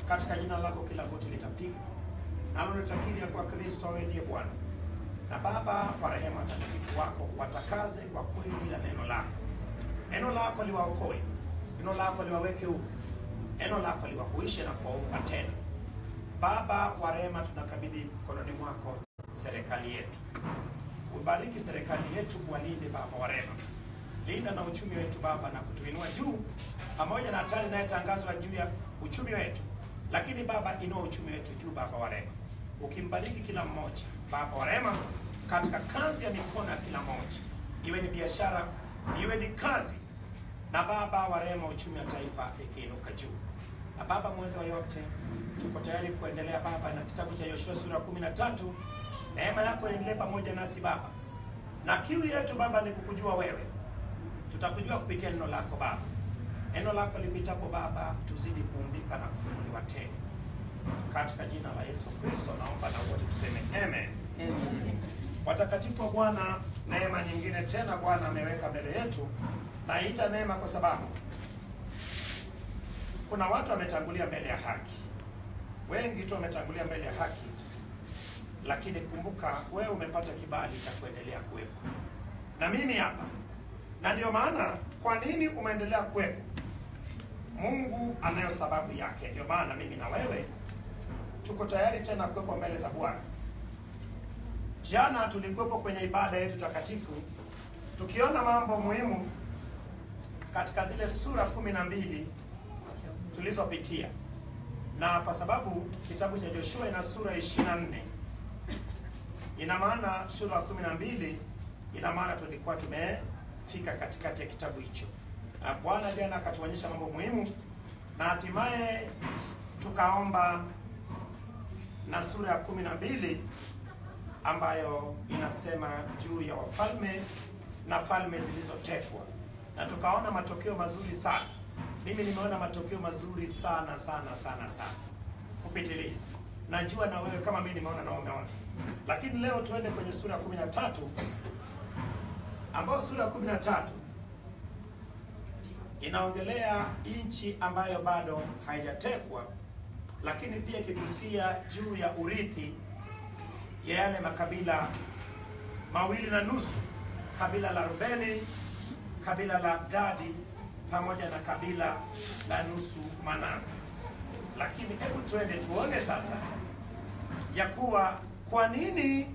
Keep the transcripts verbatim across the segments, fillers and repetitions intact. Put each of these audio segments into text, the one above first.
katika jina lako kila goti litapigwa, nalo litakiri ya kwa Kristo wewe ndiye Bwana. Na Baba wa rehema, watakatifu wako watakaze kwa kweli la neno lako. Neno lako liwaokoe, neno lako liwaweke huru, neno lako liwahuishe na kuwaumba tena. Baba wa rehema, tunakabidhi mkononi mwako serikali yetu. Ubariki serikali yetu, walinde Baba wa rehema. Linda na uchumi wetu Baba, na kutuinua juu pamoja na hatari inayotangazwa juu ya uchumi wetu. Lakini Baba, inua uchumi wetu juu Baba wa rehema. Ukimbariki kila mmoja Baba wa rehema katika kazi ya mikono ya kila mmoja, iwe ni biashara, iwe ni kazi, na Baba wa rehema uchumi wa taifa ikiinuka juu. Na Baba mweza wa yote, tuko tayari kuendelea Baba na kitabu cha Yoshua sura kumi na tatu. Neema yako iendelee pamoja nasi Baba, na kiu yetu Baba ni kukujua wewe. Tutakujua kupitia neno lako Baba. Neno lako lipitapo Baba, tuzidi kuumbika na kufunguliwa tena. Katika jina la Yesu Kristo naomba na wote tuseme amen. Amen. Watakatifu wa Bwana, neema nyingine tena Bwana ameweka mbele yetu. Naita neema kwa sababu kuna watu wametangulia mbele ya haki. Wengi tu wametangulia mbele ya haki. Lakini kumbuka, wewe umepata kibali cha kuendelea kuwepo. Na mimi hapa. Na ndio maana kwa nini umeendelea kuwepo? Mungu anayo sababu yake. Ndio maana mimi na wewe tuko tayari tena kuwepo mbele za Bwana. Jana tulikuwepo kwenye ibada yetu takatifu, tukiona mambo muhimu katika zile sura kumi na mbili tulizopitia. Na kwa sababu kitabu cha Joshua ina sura ishirini na nne, ina maana sura kumi na mbili, ina maana tulikuwa tumefika katikati ya kitabu hicho. Na Bwana jana akatuonyesha mambo muhimu, na hatimaye tukaomba na sura ya kumi na mbili ambayo inasema juu ya wafalme na falme zilizotekwa. Na tukaona matokeo mazuri sana. Mimi nimeona matokeo mazuri sana sana sana sana kupitiliza. Najua na wewe kama mimi nimeona na umeona. Lakini leo tuende kwenye sura kumi na tatu, ambayo sura kumi na tatu inaongelea nchi ambayo bado haijatekwa, lakini pia ikigusia juu ya urithi ya yale makabila mawili na nusu, kabila la Rubeni, kabila la Gadi, pamoja na kabila la nusu Manase. Lakini hebu tuende tuone sasa ya kuwa kwa nini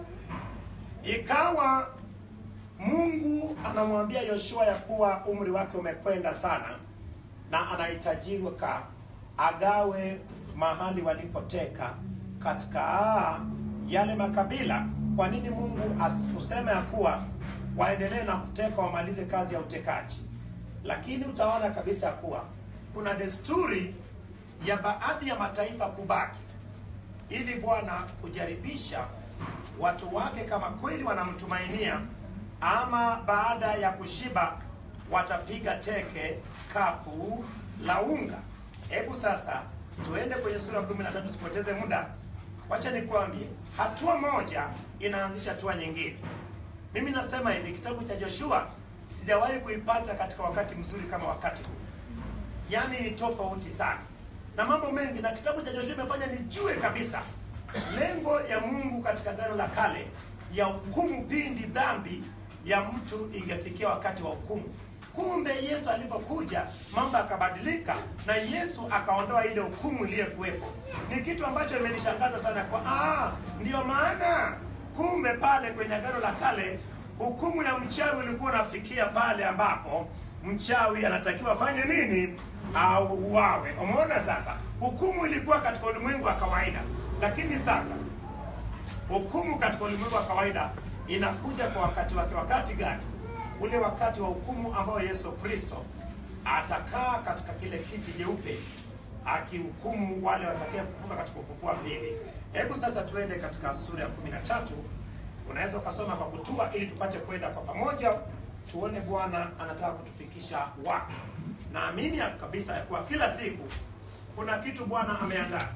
ikawa Mungu anamwambia Yoshua ya kuwa umri wake umekwenda sana na anahitajika agawe mahali walipoteka katika yale makabila. Kwa nini Mungu asikusema ya kuwa waendelee na kuteka, wamalize kazi ya utekaji? Lakini utaona kabisa kuwa kuna desturi ya baadhi ya mataifa kubaki, ili Bwana kujaribisha watu wake kama kweli wanamtumainia, ama baada ya kushiba watapiga teke kapu la unga. Hebu sasa tuende kwenye sura kumi na tatu, sipoteze muda. Wacha nikwambie, hatua moja inaanzisha hatua nyingine. Mimi nasema hivi, kitabu cha Joshua sijawahi kuipata katika wakati mzuri kama wakati huu. Yaani ni tofauti sana na mambo mengi, na kitabu cha Joshua imefanya nijue kabisa lengo ya Mungu katika Agano la Kale ya hukumu pindi dhambi ya mtu ingefikia wakati wa hukumu. Kumbe Yesu alipokuja mambo yakabadilika, na Yesu akaondoa ile hukumu iliyokuwepo. Ni kitu ambacho imenishangaza sana kwa ah, ndio maana kumbe pale kwenye Agano la Kale hukumu ya mchawi ilikuwa nafikia pale ambapo mchawi anatakiwa afanye nini? Au uawe. Umeona sasa? Hukumu ilikuwa katika ulimwengu wa kawaida. Lakini sasa hukumu katika ulimwengu wa kawaida inakuja kwa wakati wake. Wakati gani? Ule wakati wa hukumu ambao Yesu Kristo atakaa katika kile kiti jeupe akihukumu wale watakao kufufuka katika ufufuo wa pili. Hebu sasa tuende katika sura ya kumi na tatu. Unaweza kusoma kwa kutua ili tupate kwenda kwa pamoja, tuone Bwana anataka kutufikisha wapi. Naamini kabisa ya kuwa kila siku kuna kitu Bwana ameandaa.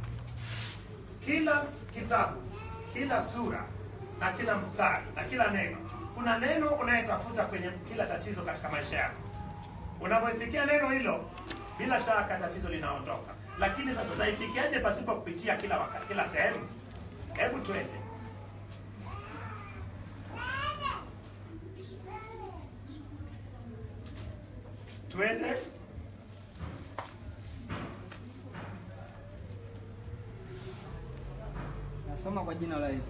Kila kitabu, kila sura, na kila mstari, na kila neno, kuna neno unayetafuta kwenye kila tatizo katika maisha yako. Unapofikia neno hilo, bila shaka tatizo linaondoka. Lakini sasa utaifikiaje pasipo kupitia kila wakati, kila sehemu? Hebu twende. Twende. Nasoma kwa jina la Yesu.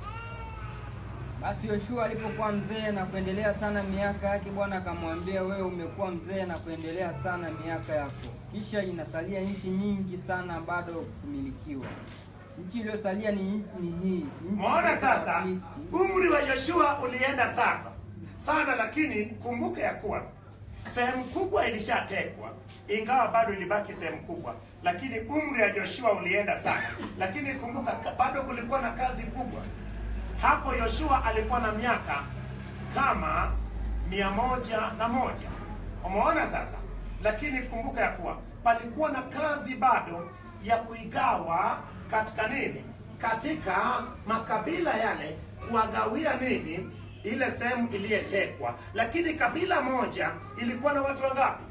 Basi Yoshua alipokuwa mzee na kuendelea sana miaka yake, Bwana akamwambia, wewe umekuwa mzee na kuendelea sana miaka yako, kisha inasalia nchi nyingi sana bado kumilikiwa. Nchi iliyosalia ni, ni hii. Muona sasa, umri wa Yoshua ulienda sasa sana, lakini kumbuka ya kuwa sehemu kubwa ilishatekwa, ingawa bado ilibaki sehemu kubwa, lakini umri wa Yoshua ulienda sana. Lakini kumbuka bado kulikuwa na kazi kubwa. Hapo Yoshua alikuwa na miaka kama mia moja na moja. Umeona sasa? Lakini kumbuka ya kuwa palikuwa na kazi bado ya kuigawa katika nini? Katika makabila yale, kuwagawia nini? Ile sehemu iliyetekwa. Lakini kabila moja ilikuwa na watu wangapi?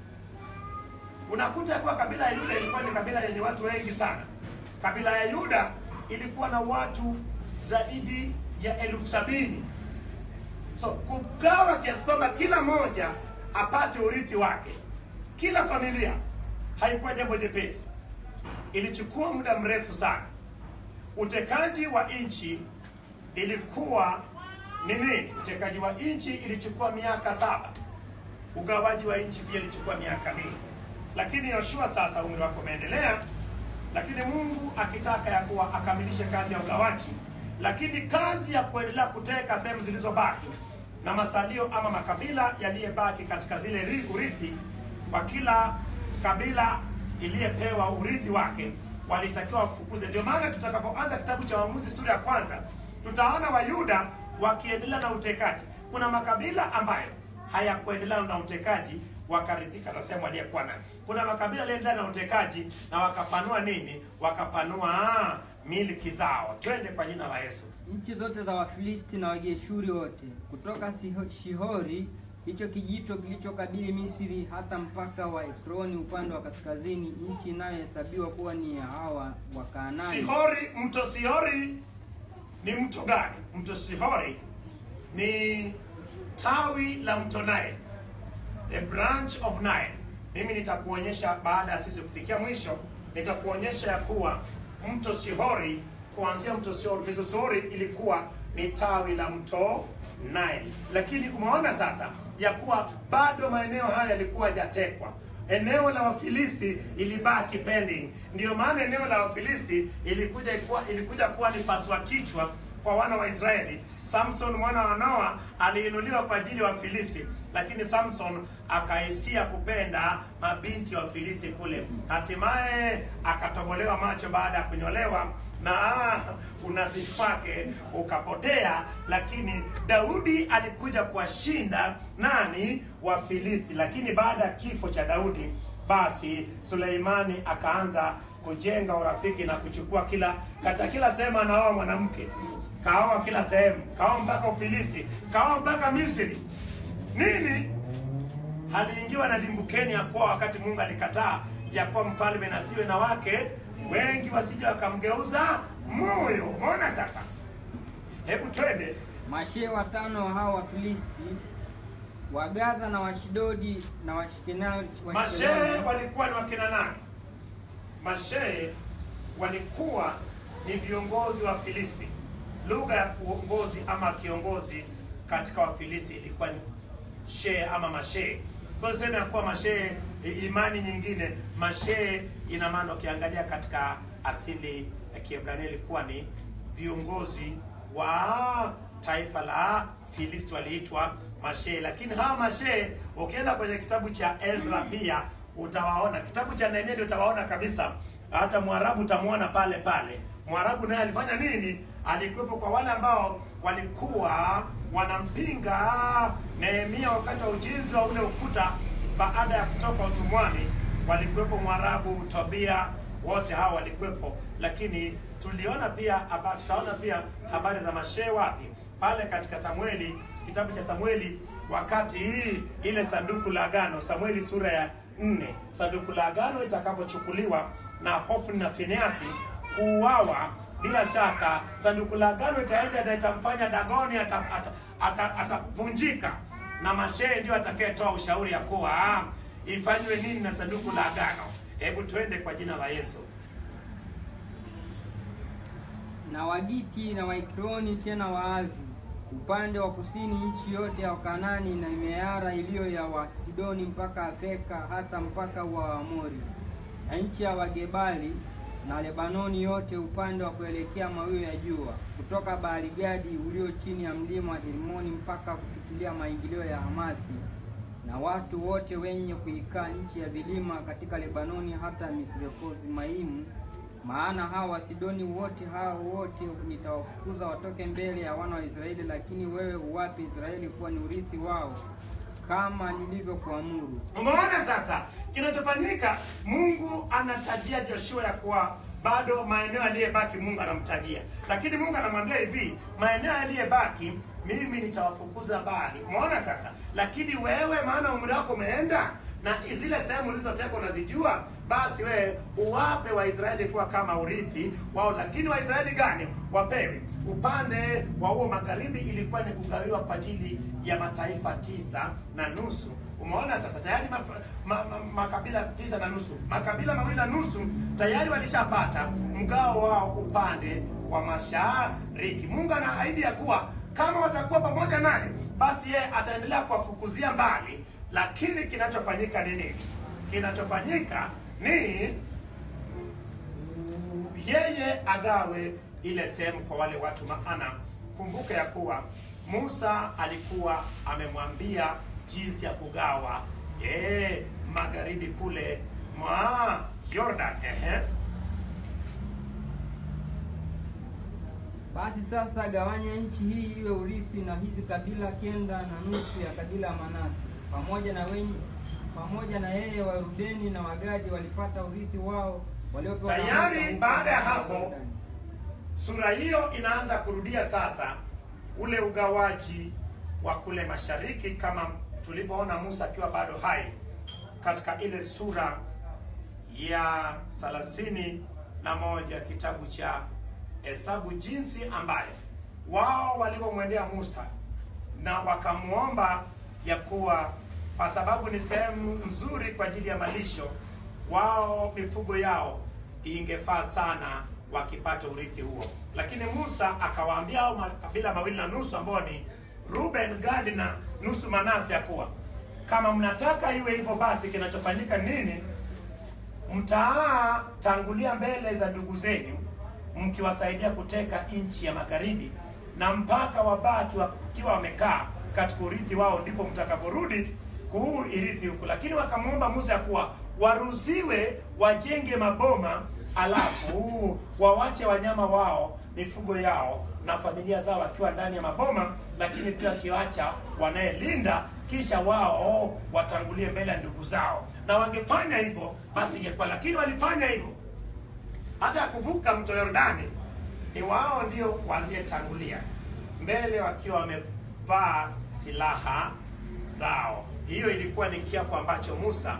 Unakuta kwa kabila ya Yuda ilikuwa ni kabila yenye watu wengi sana. Kabila ya Yuda ilikuwa na watu zaidi ya elfu sabini. So kugawa kiasi kwamba kila moja apate urithi wake, kila familia, haikuwa jambo jepesi. Ilichukua muda mrefu sana. Utekaji wa nchi ilikuwa ni nini? Utekaji wa nchi ilichukua miaka saba. Ugawaji wa nchi pia ilichukua miaka mingi. Lakini Yoshua sasa umri wake umeendelea, lakini Mungu akitaka ya kuwa akamilishe kazi ya ugawaji, lakini kazi ya kuendelea kuteka sehemu zilizobaki na masalio ama makabila yaliyebaki katika zile urithi, kwa kila kabila iliyepewa urithi wake walitakiwa wafukuze. Ndio maana tutakapoanza kitabu cha Waamuzi sura ya kwanza, tutaona Wayuda wakiendelea na utekaji. Kuna makabila ambayo hayakuendelea na utekaji, wakaridhika na sehemu aliyekuwa nayo. Kuna makabila yaliendelea na utekaji na wakapanua nini? Wakapanua ah, miliki zao. Twende kwa jina la Yesu. Nchi zote za Wafilisti na Wageshuri wote, kutoka Shihori, hicho kijito kilichokabili Misri, hata mpaka wa Ekroni upande wa kaskazini, nchi inayohesabiwa kuwa ni ya hawa wa Kanaani. Shihori, mto Shihori ni mto gani? Mto Shihori ni tawi la mto Nile, the branch of Nile. Mimi nitakuonyesha baada ya sisi kufikia mwisho, nitakuonyesha ya kuwa mto Shihori, kuanzia mto Shihori, mto Shihori ilikuwa ni tawi la mto Nile. Lakini umeona sasa ya kuwa bado maeneo haya yalikuwa hajatekwa. Eneo la Wafilisti ilibaki pending. Ndio maana eneo la Wafilisti ilikuja ilikuwa, ilikuja kuwa ni paswa kichwa kwa wana wa Israeli. Samson mwana wa Noa aliinuliwa kwa ajili ya Wafilisti, lakini Samson akaisia kupenda mabinti wa Filisti kule. Hatimaye akatobolewa macho baada ya kunyolewa na unadhifu wake ukapotea. Lakini Daudi alikuja kuwashinda nani? Wafilisti. Lakini baada ya kifo cha Daudi, basi Suleimani akaanza kujenga urafiki na kuchukua kila katika kila sehemu anaoa mwanamke. Kaoa kila sehemu, kaoa mpaka Ufilisti, kaoa mpaka Misri. Nini? Aliingiwa na limbukeni ya kuwa wakati Mungu alikataa ya kuwa mfalme na siwe na wake wengi wasije wakamgeuza moyo. Umeona sasa? Hebu twende. Mashe watano wa hao Wafilisti, Wagaza na Washidodi na Washikenazi. Mashe walikuwa ni wakina nani? Mashe walikuwa ni viongozi wa Filisti. Lugha ya uongozi ama kiongozi katika Wafilisti ilikuwa ni she ama mashe. Kwa sema ya kuwa mashe, imani nyingine mashe ina maana ukiangalia katika asili ya Kiebrania ilikuwa ni viongozi wa taifa la Filisti, waliitwa mashe. Lakini hawa mashe ukienda kwenye kitabu cha Ezra pia utawaona, kitabu cha Nehemia ndio utawaona kabisa. Hata Mwarabu utamuona pale pale. Mwarabu naye alifanya nini? Alikuwepo kwa wale ambao walikuwa wanampinga Nehemia wakati wa ujenzi wa ule ukuta baada ya kutoka utumwani. Walikuwepo Mwarabu, Tobia, wote hao walikuwepo. Lakini tuliona pia hapa, tutaona pia habari za mashe wapi? Pale katika Samueli, kitabu cha Samueli, wakati hii ile sanduku la agano, Samueli sura ya nne, sanduku la agano itakapochukuliwa na Hofni na Finehasi kuuawa, bila shaka sanduku la agano itaenda na itamfanya Dagoni atavunjika ata, ata, ata na mashehe ndio atakayetoa ushauri ya kuwa ah, ifanywe nini na sanduku la agano. Hebu twende kwa jina la Yesu. Na Wagiti na Waikroni tena Waavi upande wa kusini, nchi yote ya Wakanani na Meara iliyo ya Wasidoni mpaka Afeka hata mpaka wa Waamori, na nchi ya Wagebali na Lebanoni yote upande wa kuelekea mawio ya jua, kutoka Baali-Gadi ulio chini ya mlima wa Hermoni mpaka kufikilia maingilio ya Hamathi, na watu wote wenye kuikaa nchi ya vilima katika Lebanoni hata Misrefoth-Maimu. Maana hawa Wasidoni wote hao wote nitawafukuza watoke mbele ya wana wa Israeli, lakini wewe uwape Israeli kuwa ni urithi wao kama nilivyokuamuru. Umeona sasa kinachofanyika? Mungu anatajia Joshua ya kuwa bado maeneo aliyebaki Mungu anamtajia, lakini Mungu anamwambia hivi, maeneo aliyebaki mimi nitawafukuza Baali. Umeona sasa? Lakini wewe, maana umri wako umeenda na zile sehemu ulizoteka unazijua, basi wewe uwape Waisraeli kuwa kama urithi wao. Lakini Waisraeli gani wapewi? Upande wa huo magharibi ilikuwa ni kugawiwa kwa ajili ya mataifa tisa na nusu. Umeona sasa? Tayari ma, ma, ma, makabila tisa na nusu, makabila mawili na nusu tayari walishapata mgao wao upande wa mashariki. Mungu anaahidi ya kuwa kama watakuwa pamoja naye, basi yeye ataendelea kuwafukuzia mbali. Lakini kinachofanyika ni nini? Kinachofanyika ni yeye agawe ile sehemu kwa wale watu. Maana kumbuka ya kuwa Musa alikuwa amemwambia jinsi ya kugawa eh magharibi kule mwa Jordan. Ehe. Basi sasa gawanya nchi hii iwe urithi, na hizi kabila kenda na nusu ya kabila ya Manase pamoja na wenye pamoja na yeye wa Rubeni na Wagadi walipata urithi wao waliopewa tayari. Baada ya hapo sura hiyo inaanza kurudia sasa ule ugawaji wa kule mashariki, kama tulivyoona Musa akiwa bado hai katika ile sura ya thelathini na moja kitabu cha Hesabu, jinsi ambaye wao walivyomwendea Musa na wakamuomba ya kuwa kwa sababu ni sehemu nzuri kwa ajili ya malisho, wao mifugo yao ingefaa sana wakipata urithi huo. Lakini Musa akawaambia hao makabila mawili na nusu ambao ni Ruben, Gadi na nusu Manase ya kuwa kama mnataka iwe hivyo, basi kinachofanyika nini? Mtatangulia mbele za ndugu zenu mkiwasaidia kuteka nchi ya magharibi, na mpaka wabaki wakiwa wamekaa katika urithi wao, ndipo mtakaporudi kuu irithi huku. Lakini wakamwomba Musa ya kuwa waruhusiwe wajenge maboma, alafu wawache wanyama wao, mifugo yao na familia zao wakiwa ndani ya maboma, lakini pia kiwacha wanayelinda, kisha wao watangulie mbele ya ndugu zao. Na wangefanya hivyo basi ingekuwa, lakini walifanya hivyo hata kuvuka mto Yordani ni wao ndio walietangulia mbele wakiwa wamevaa silaha zao. Hiyo ilikuwa ni kiapo ambacho Musa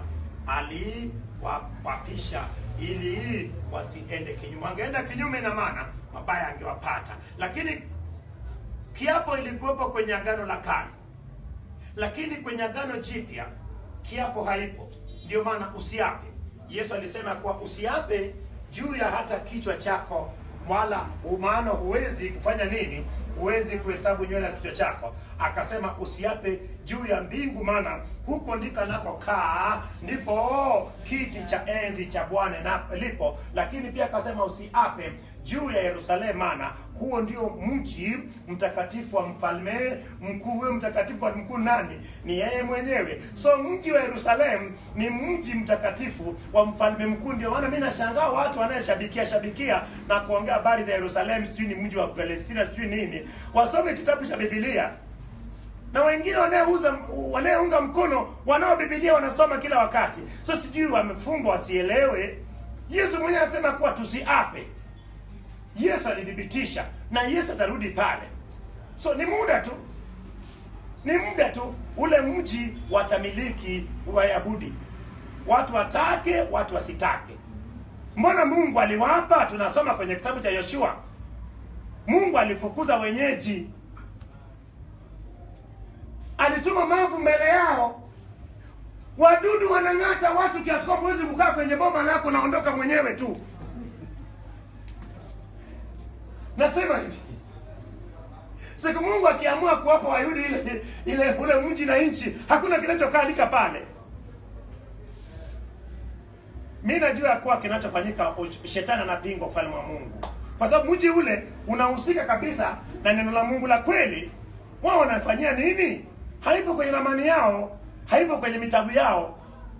aliwapapisha ili wasiende kinyume. Wangeenda kinyume na maana mabaya angewapata. Lakini kiapo ilikuwepo kwenye Agano la Kale, lakini kwenye Agano Jipya kiapo haipo. Ndio maana usiape. Yesu alisema kuwa usiape juu ya hata kichwa chako, wala maana huwezi kufanya nini? Huwezi kuhesabu nywele ya kichwa chako. Akasema usiape juu ya mbingu, maana huko ndiko nako kaa ndipo kiti cha enzi cha Bwana na lipo. Lakini pia akasema usiape juu ya Yerusalemu, maana huo ndio mji mtakatifu wa mfalme mkuu. Huyo mtakatifu wa mkuu nani? Ni yeye mwenyewe. So mji wa Yerusalemu ni mji mtakatifu wa mfalme mkuu. Ndio maana mimi nashangaa watu wanayeshabikia shabikia na kuongea habari za Yerusalemu, sijui ni mji wa Palestina, sijui nini. Wasome kitabu cha Biblia. Na wengine wanayeuza wanayeunga mkono wanao Biblia wanasoma kila wakati. So sijui wamefungwa wasielewe. Yesu mwenyewe anasema kuwa tusiape. Yesu alidhibitisha na Yesu atarudi pale. So ni muda tu. Ni muda tu ule mji watamiliki Wayahudi. Watu watake, watu wasitake. Mbona Mungu aliwapa? Tunasoma kwenye kitabu cha Yoshua, Mungu alifukuza wenyeji, alituma mavu mbele yao, wadudu wanang'ata watu kiasi kwamba huwezi kukaa kwenye boma lako, naondoka mwenyewe tu. Nasema hivi, siku Mungu akiamua kuwapa Wayahudi ile ile ule mji na nchi, hakuna kinachokaalika pale. Mimi najua kwa kinachofanyika, shetani anapinga ufalme wa Mungu, kwa sababu mji ule unahusika kabisa na neno la Mungu la kweli. Wao wanafanyia nini? Haipo kwenye ramani yao, haipo kwenye mitabu yao.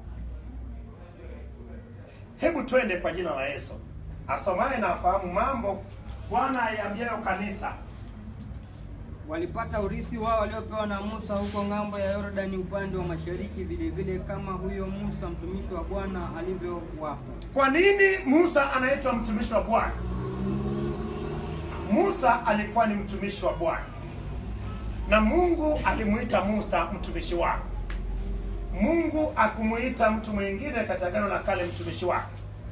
Hebu twende kwa jina la Yesu. Asomaye na afahamu mambo Bwana aiambiayo kanisa. Walipata urithi wao waliopewa na Musa huko ng'ambo ya Yordani upande wa mashariki, vile vile kama huyo Musa mtumishi wa Bwana alivyowapa. Kwa nini Musa anaitwa mtumishi wa Bwana? Musa alikuwa ni mtumishi wa Bwana, na Mungu alimuita Musa mtumishi wake. Mungu akumuita mtu mwingine katika Agano la Kale mtumishi wake.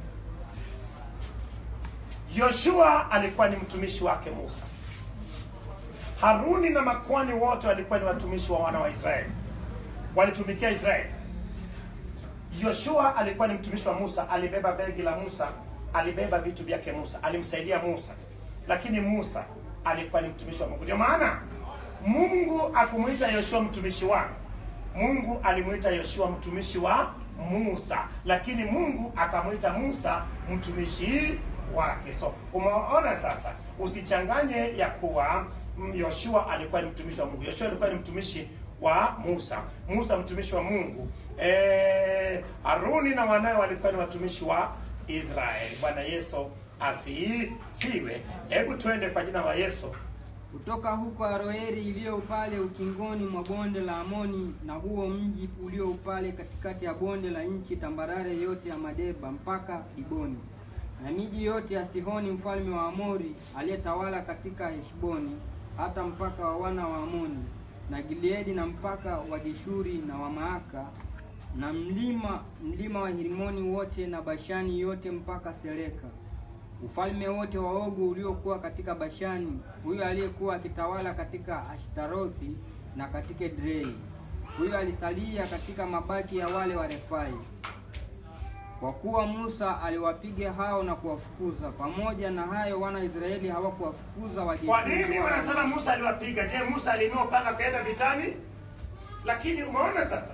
Yoshua alikuwa ni mtumishi wake Musa. Haruni na makuhani wote walikuwa ni watumishi wa wana wa Israeli, walitumikia Israeli. Yoshua alikuwa ni mtumishi wa Musa, alibeba begi la Musa, alibeba vitu vyake Musa, alimsaidia Musa. Lakini Musa alikuwa ni mtumishi wa Mungu. Ndio maana Mungu akumuita Yoshua mtumishi wake. Mungu alimuita Yoshua mtumishi wa Musa, lakini Mungu akamuita Musa mtumishi wake. So umeona sasa, usichanganye ya kuwa Yoshua alikuwa ni mtumishi wa Mungu. Yoshua alikuwa ni mtumishi wa Musa. Musa mtumishi wa Mungu. Eh, Haruni na wanawe walikuwa ni watumishi wa Israeli. Bwana Yesu asifiwe. Hebu twende kwa jina la Yesu. Kutoka huko Aroeri iliyo upale ukingoni mwa bonde la Amoni, na huo mji ulio upale katikati ya bonde la nchi tambarare yote ya Madeba mpaka Diboni, na miji yote ya Sihoni mfalme wa Amori aliyetawala katika Heshboni, hata mpaka wa wana wa Amoni, na Gileadi na mpaka wa Geshuri na wa Maaka, na mlima mlima wa Herimoni wote, na Bashani yote mpaka Seleka, ufalme wote wa Ogu uliokuwa katika Bashani, huyo aliyekuwa akitawala katika Ashtarothi na katika Edrei. Huyo alisalia katika mabaki ya wale wa Refai, kwa kuwa Musa aliwapiga hao na kuwafukuza. Pamoja na hayo wana Israeli hawakuwafukuza Wageshuri. Kwa nini wanasema Musa aliwapiga? Je, Musa alinua panga kaenda vitani? Lakini umeona sasa,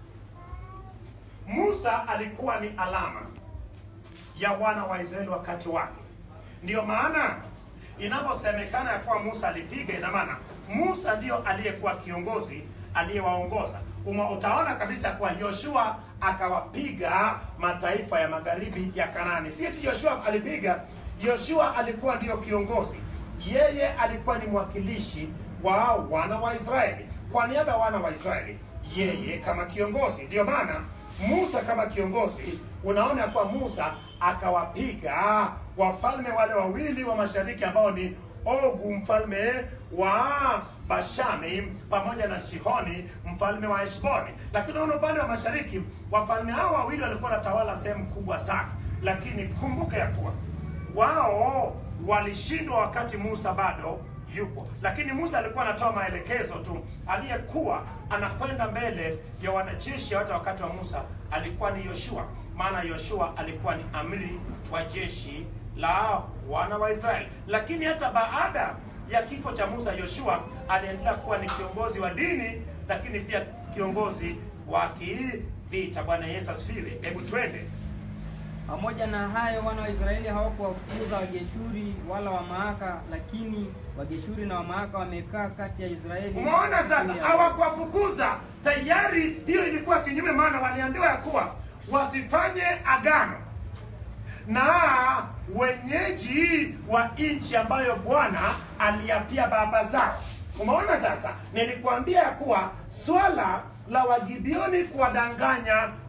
Musa alikuwa ni alama ya wana wa Israeli wakati wake. Ndio maana inavyosemekana ya kuwa Musa alipiga, ina maana Musa ndio aliyekuwa kiongozi, aliyewaongoza. Utaona kabisa kwa Yoshua akawapiga mataifa ya magharibi ya Kanaani. Si eti Yoshua alipiga, Yoshua alikuwa ndio kiongozi. Yeye alikuwa ni mwakilishi wa wana wa Israeli. Kwa niaba ya wana wa Israeli, yeye kama kiongozi. Ndio maana Musa kama kiongozi, unaona kwa Musa akawapiga wafalme wale wawili wa mashariki ambao ni Ogu mfalme wa Bashani pamoja na Sihoni mfalme wa Heshboni. Lakini unaona upande wa mashariki wafalme hao wawili walikuwa wanatawala sehemu kubwa sana. Lakini kumbuka ya kuwa wao walishindwa wakati Musa bado yupo. Lakini Musa alikuwa anatoa maelekezo tu. Aliyekuwa anakwenda mbele ya wanajeshi hata wakati wa Musa alikuwa ni Yoshua. Maana Yoshua alikuwa ni amiri wa jeshi la wana wa Israeli. Lakini hata baada ya kifo cha Musa, Yoshua aliendelea kuwa ni kiongozi wa dini, lakini pia kiongozi wa kivita. Bwana Yesu asifiwe. Hebu twende. Pamoja na hayo wana wa Israeli hawakuwafukuza Wageshuri wala wa Maaka, lakini Wageshuri na wa Maaka wamekaa kati ya Israeli. Umeona sasa, hawakuwafukuza. Tayari hiyo ilikuwa kinyume, maana waliambiwa ya kuwa wasifanye agano na wenyeji wa nchi ambayo Bwana aliapia baba zao. Umeona sasa, nilikwambia ya kuwa swala la Wagibioni kuwadanganya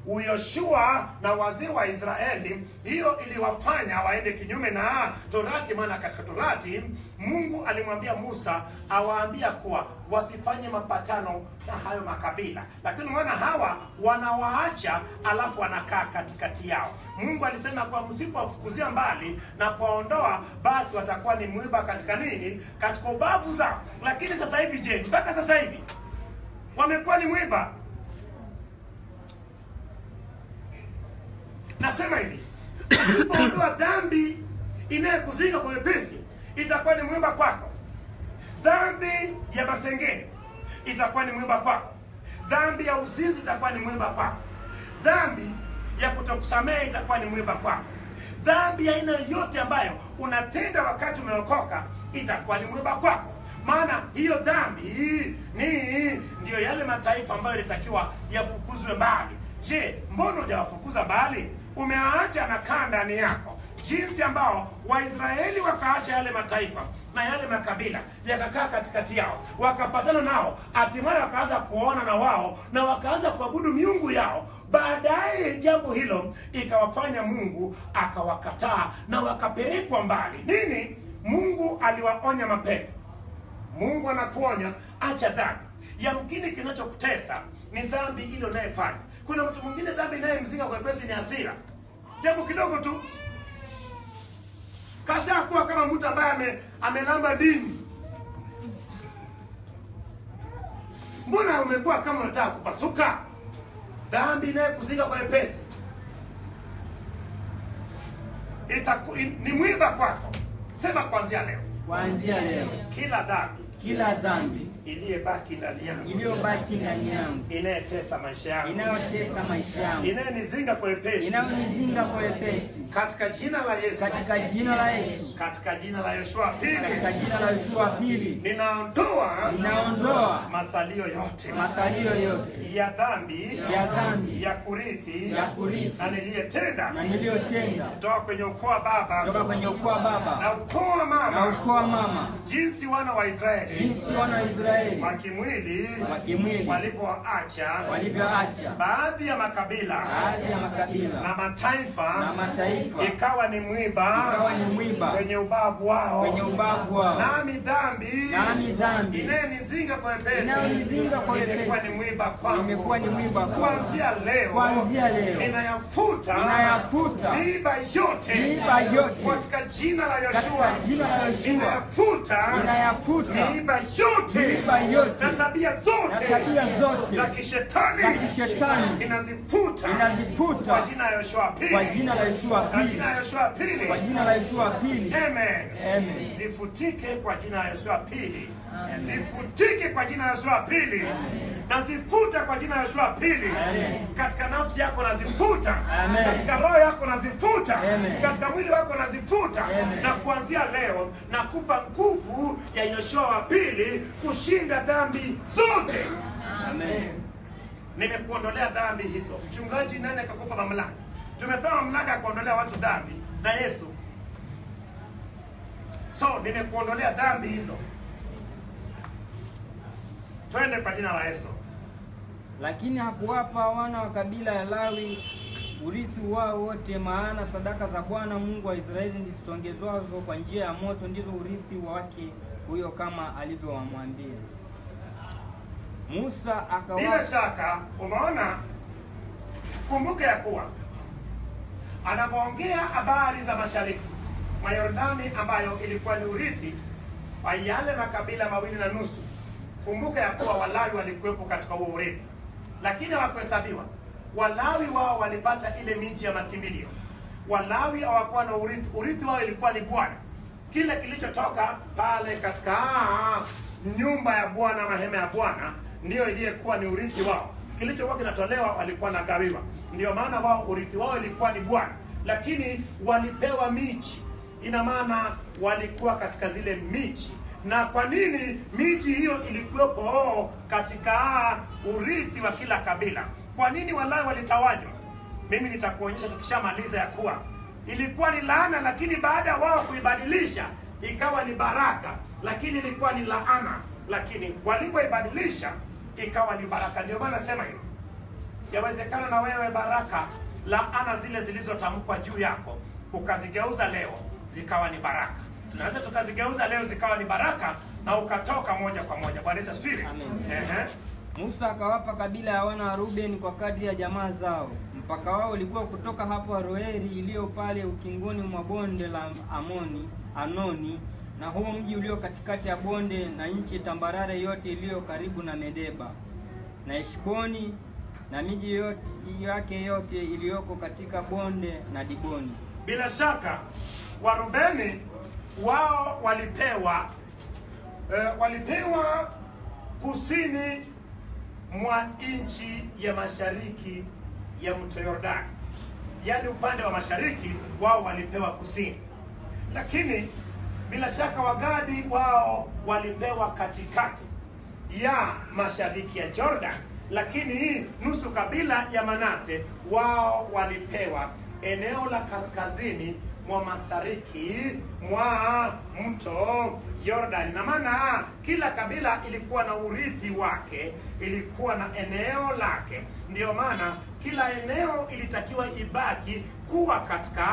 Yoshua na wazee wa Israeli, hiyo iliwafanya waende kinyume na Torati. Maana katika Torati Mungu alimwambia Musa awaambia kuwa wasifanye mapatano na hayo makabila, lakini maana hawa wanawaacha alafu wanakaa katikati yao. Mungu alisema kwa msipowafukuzia mbali na kuwaondoa, basi watakuwa ni mwiba katika nini? Katika ubavu zao. Lakini sasa hivi je, mpaka sasa hivi wamekuwa ni mwiba? Nasema hivi, usipoondoa dhambi inayekuzinga kwa wepesi, itakuwa ni mwiba kwako. Dhambi ya masengene itakuwa ni mwiba kwako. Dhambi ya uzinzi itakuwa ni mwiba kwako. Dhambi ya kutokusamehe itakuwa ni mwiba kwako. Dhambi ya aina yote ambayo unatenda wakati umeokoka itakuwa ni mwiba kwako. Maana hiyo dhambi ni ndio yale mataifa ambayo ilitakiwa yafukuzwe mbali. Je, mbona hujawafukuza mbali? Umeacha na kaa ndani yako. Jinsi ambao Waisraeli wakaacha yale mataifa na yale makabila yakakaa katikati yao, wakapatana nao, hatimaye wakaanza kuona na wao na wakaanza kuabudu miungu yao. Baadaye jambo hilo ikawafanya Mungu akawakataa na wakapelekwa mbali. Nini? Mungu aliwaonya mapema. Mungu anakuonya, acha dhambi. Yamkini kinachokutesa ni dhambi ile unayofanya. Kuna mtu mwingine dhambi inayemzinga kwa pesi ni hasira. Jambo kidogo tu kasha kuwa kama mtu ambaye ame, amelamba dini. Mbona umekuwa kama unataka kupasuka? Dhambi inayekuzinga kwa pesi itaku, ni mwiba kwako. Sema kuanzia leo. Kuanzia leo Kila dhambi kila dhambi iliyobaki ndani yangu, iliyobaki ndani yangu, inayotesa maisha yangu, inayotesa maisha yangu, inayonizinga kwa wepesi, inayonizinga kwa wepesi, katika jina la Yesu, katika jina la Yesu, katika jina la Yoshua pili, katika jina la Yoshua pili, ninaondoa ninaondoa masalio yote, masalio yote ya dhambi, ya dhambi, ya kurithi, ya kurithi, na niliyotenda, na niliyotenda kutoka kwenye ukoo wa baba, kutoka kwenye ukoo wa baba na ukoo wa na mama, ukoo wa mama, jinsi wana wa Israeli, jinsi wana wa Israeli wa kimwili, wa kimwili walivyoacha walivyoacha baadhi ya makabila baadhi ya makabila na mataifa, na mataifa, ikawa ni mwiba, ikawa ni mwiba kwenye ubavu wao, kwenye ubavu wao, nami dhambi, nami dhambi inayonizinga kwa wepesi, inayonizinga kwa wepesi, imekuwa ni mwiba kwangu. imekuwa ni mwiba kwangu. Kuanzia leo, Kuanzia leo ninayafuta ninayafuta miiba yote, miiba yote katika jina la Yoshua, katika jina la Yoshua, ninayafuta ninayafuta miiba yote, miiba yote na tabia na zote tabia zote za kishetani, za kishetani, ninazifuta ninazifuta kwa jina la Yoshua pili, kwa jina la Yoshua kwa pili, jina la Yoshua pili, kwa jina la Yoshua pili. Amen. Amen. Zifutike kwa jina la Yoshua pili. Zifutike kwa jina la Yoshua pili. Na zifuta kwa jina la Yoshua pili. Amen. Katika nafsi yako nazifuta. Amen. Katika roho yako nazifuta. Amen. Katika mwili wako nazifuta. Amen. Na kuanzia leo nakupa nguvu ya Yoshua wa pili kushinda dhambi zote. Amen. Nimekuondolea dhambi hizo. Mchungaji nani akakupa mamlaka? Tumepewa mamlaka ya kuondolea watu dhambi na Yesu. So nimekuondolea dhambi hizo. Twende kwa jina la Yesu. Lakini hakuwapa wana wa kabila ya Lawi urithi wao wote, maana sadaka za Bwana Mungu wa Israeli zisongezwazo kwa njia ya moto ndizo urithi wake huyo, kama alivyowamwambia Musa. Akawa Bila shaka umeona, kumbuka ya kuwa anapoongea habari za mashariki mwa Yordani ambayo ilikuwa ni urithi wa yale makabila mawili na nusu. Kumbuka ya kuwa Walawi walikuwepo katika huo urithi, lakini hawakuhesabiwa. Walawi wao walipata ile miji ya makimbilio. Walawi hawakuwa na urithi. Urithi wao ilikuwa ni Bwana. Kile kilichotoka pale katika nyumba ya Bwana, mahema ya Bwana, ndio iliyekuwa ni urithi wao. Kilichokuwa kinatolewa walikuwa na gawiwa. Ndio maana wao urithi wao ilikuwa ni Bwana, lakini walipewa miji. Ina maana walikuwa katika zile miji. Na kwa nini miji hiyo ilikuwepo katika urithi wa kila kabila? Kwa nini Walawi walitawanywa? Mimi nitakuonyesha tukishamaliza ya kuwa ilikuwa ni laana, lakini baada ya wao kuibadilisha ikawa ni baraka, lakini ilikuwa ni laana, lakini walipoibadilisha ikawa ni baraka. Ndio maana nasema hiyo, Yawezekana na wewe baraka, laana zile zilizotamkwa juu yako ukazigeuza leo zikawa ni baraka. Tunaweza tukazigeuza leo zikawa ni baraka na ukatoka moja kwa moja. Bwana Yesu asifiwe. Amen. Ehe. Musa akawapa kabila ya wana wa Rubeni kwa kadri ya jamaa zao. Mpaka wao ulikuwa kutoka hapo Aroeri iliyo pale ukingoni mwa bonde la Amoni, Anoni, na huo mji ulio katikati ya bonde, na nchi tambarare yote iliyo karibu na Medeba, na Heshboni na miji yote yake yote iliyoko katika bonde, na Diboni. Bila shaka Warubeni wao walipewa e, walipewa kusini mwa nchi ya mashariki ya mto Yordani. Yaani upande wa mashariki wao walipewa kusini. Lakini bila shaka Wagadi wao walipewa katikati ya mashariki ya Jordan. Lakini hii nusu kabila ya Manase wao walipewa eneo la kaskazini mwa mashariki mwa mto Jordan. Na maana kila kabila ilikuwa na urithi wake, ilikuwa na eneo lake. Ndiyo maana kila eneo ilitakiwa ibaki kuwa katika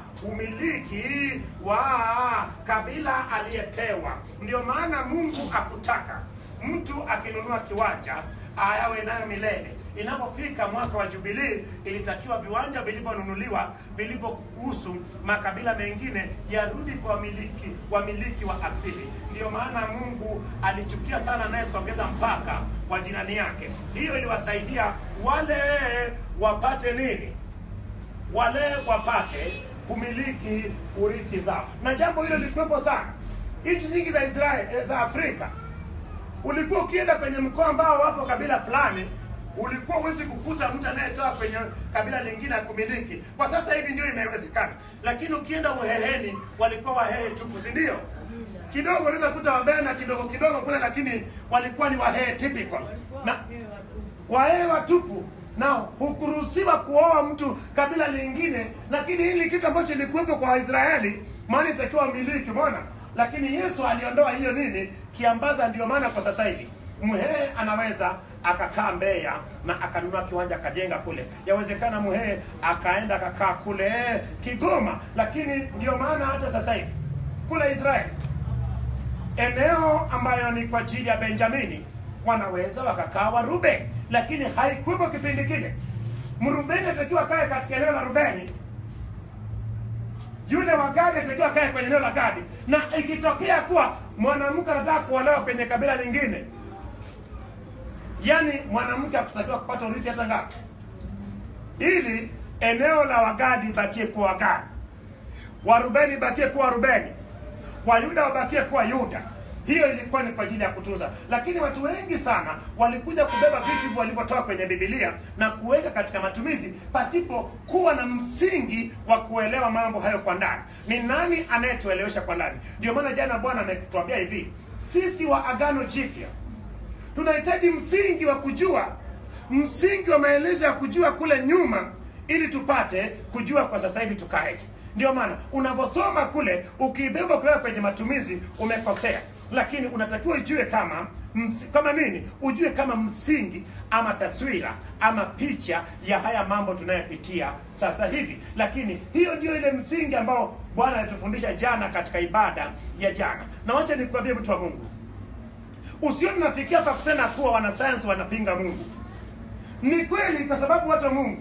umiliki wa kabila aliyepewa. Ndiyo maana Mungu akutaka mtu akinunua kiwanja ayawe nayo milele. Inapofika mwaka wa Jubilee, ilitakiwa viwanja vilivyonunuliwa vilivyohusu makabila mengine yarudi kwa wamiliki wamiliki wa asili. Ndiyo maana Mungu alichukia sana anayesongeza mpaka wa jirani yake. Hiyo iliwasaidia wale wapate nini? Wale wapate kumiliki urithi zao. Na jambo hilo lilikuwepo sana nchi nyingi za Israeli, za Afrika. Ulikuwa ukienda kwenye mkoa ambao wapo kabila fulani, ulikuwa huwezi kukuta mtu anayetoka kwenye kabila lingine akumiliki. Kwa sasa hivi ndio inawezekana. Lakini ukienda Uheheni walikuwa Wahehe tupu, si ndio? Kidogo unaweza kukuta Wabena kidogo kidogo kule, lakini walikuwa ni Wahehe typical. Na Wahehe watupu, na hukuruhusiwa kuoa mtu kabila lingine. Lakini hili kitu ambacho kilikuwepo kwa Waisraeli, maana itakiwa miliki, umeona? Lakini Yesu aliondoa hiyo nini? Kiambaza. Ndio maana kwa sasa hivi Mhehe anaweza akakaa Mbeya na akanunua kiwanja akajenga kule. Yawezekana Mhehe akaenda akakaa kule Kigoma. Lakini ndio maana hata sasa hivi kule Israeli, eneo ambayo ni kwa ajili ya Benjamini, wanaweza wakakaa Warubeni. Lakini haikuwepo kipindi kile Mrubeni atakiwa kae katika eneo la Rubeni, yule wa Gadi atakiwa kae kwenye eneo la Gadi. Na ikitokea kuwa mwanamke anataka kuolewa kwenye kabila lingine, yani mwanamke hakutakiwa kupata urithi hata ngapi, ili eneo la Wagadi bakie kuwa Wagadi, Warubeni bakie kuwa Rubeni, Wayuda wabakie kuwa Yuda. Hiyo ilikuwa ni kwa ajili ya kutunza. Lakini watu wengi sana walikuja kubeba vitu walivyotoa kwenye Biblia na kuweka katika matumizi pasipo kuwa na msingi wa kuelewa mambo hayo kwa ndani. Ni nani anayetuelewesha kwa ndani? Ndio maana jana Bwana ametuambia hivi, sisi wa Agano Jipya tunahitaji msingi wa kujua, msingi wa maelezo ya kujua kule nyuma, ili tupate kujua kwa sasa hivi tukaeje. Ndio maana unaposoma kule ukibeba kwa kwenye matumizi umekosea. Lakini unatakiwa ujue kama ms, kama nini? Ujue kama msingi ama taswira ama picha ya haya mambo tunayopitia sasa hivi. Lakini hiyo ndio ile msingi ambao Bwana alitufundisha jana katika ibada ya jana. Na wacha nikwambie mtu wa Mungu, usione nafikia hapa kusema kuwa wanasayansi wanapinga Mungu. Ni kweli, kwa sababu watu wa Mungu,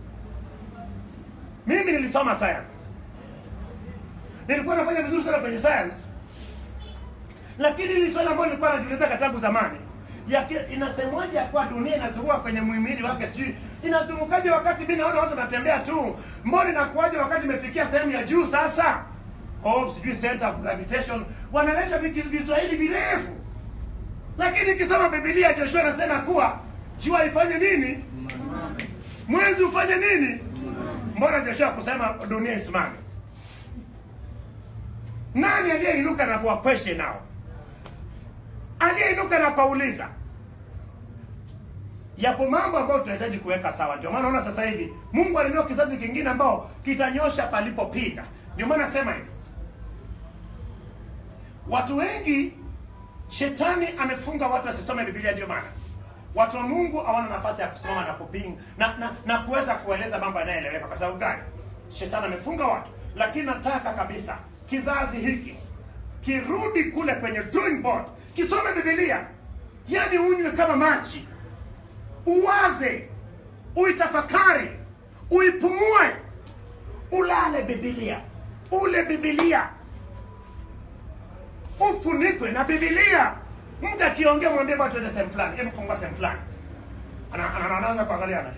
mimi nilisoma science, nilikuwa nafanya vizuri sana kwenye science. Lakini hili swali ambalo nilikuwa najiuliza katabu zamani, yake inasemwaje kwa dunia inazunguka kwenye muhimili wake, sijui inazungukaje wakati mimi naona watu wanatembea tu? Mbona inakuaje wakati imefikia sehemu ya juu sasa? Oh, sijui center of gravitation, wanaleta Kiswahili virefu. Lakini kisoma Biblia, Joshua anasema kuwa jua ifanye nini? Mwezi ufanye nini? Mbona Joshua kusema dunia isimame? Nani aliyeinuka na kuwa question nao? Aliyeinuka na kuuliza. Yapo mambo ambayo tunahitaji kuweka sawa. Ndio maana unaona sasa hivi Mungu alinua kizazi kingine ambao kitanyosha palipopinda. Ndio maana nasema hivi, watu wengi, shetani amefunga watu wasisome Biblia. Ndio maana Watu wa Mungu hawana nafasi ya kusimama na kupinga na na, na kuweza kueleza mambo yanayoeleweka. Kwa sababu gani? Shetani amefunga watu. Lakini nataka kabisa kizazi hiki kirudi kule kwenye drawing board, kisome Biblia, yani unywe kama maji, uwaze, uitafakari, uipumue, ulale Biblia, ule Biblia, ufunikwe na Biblia. Mtu akiongea mwambie bado tuende sehemu fulani, hebu fungua sehemu fulani. Ana anaanza kuangaliana.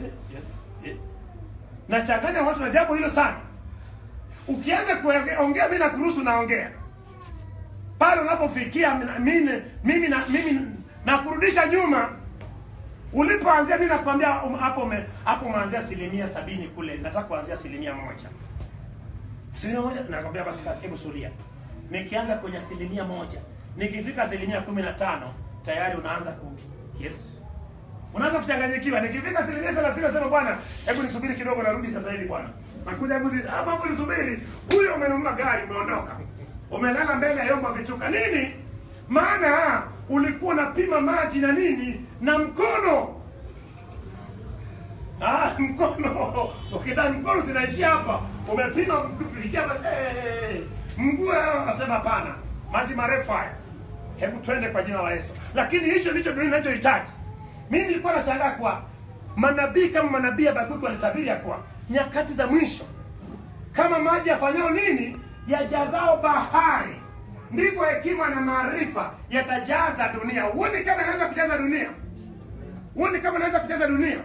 Na changanya watu na jambo hilo sana. Ukianza kuongea mimi na kuruhusu naongea. Pale unapofikia mimi mimi na mimi na kurudisha nyuma. Ulipoanzia mimi nakwambia hapo um, hapo umeanzia asilimia sabini kule, nataka kuanzia asilimia moja. Asilimia moja nakwambia basi hebu sulia. Nikianza kwenye asilimia moja, nikifika asilimia kumi na tano tayari unaanza ku yes. Unaanza kuchanganyikiwa. Nikifika asilimia thelathini nasema bwana, hebu nisubiri kidogo narudi sasa hivi bwana. Nakuja hebu hapa hapo nisubiri. Huyo umenunua gari umeondoka. Umelala mbele ya yomba vituka. Nini? Maana ulikuwa unapima maji na nini? Na mkono. Ah, mkono. Ukidhani mkono sinaishia hapa. Umepima kufikia eh mguu anasema hapana. Maji marefu haya. Hebu twende kwa jina la Yesu. Lakini hicho ndicho ndio ninachohitaji. Mimi nilikuwa nashangaa kwa manabii kama manabii Habakuki walitabiri ya kwa nyakati za mwisho kama maji yafanyao nini? Yajazao bahari, ndivyo hekima na maarifa yatajaza dunia. Uone kama inaweza kujaza dunia. Uone kama inaweza kujaza dunia.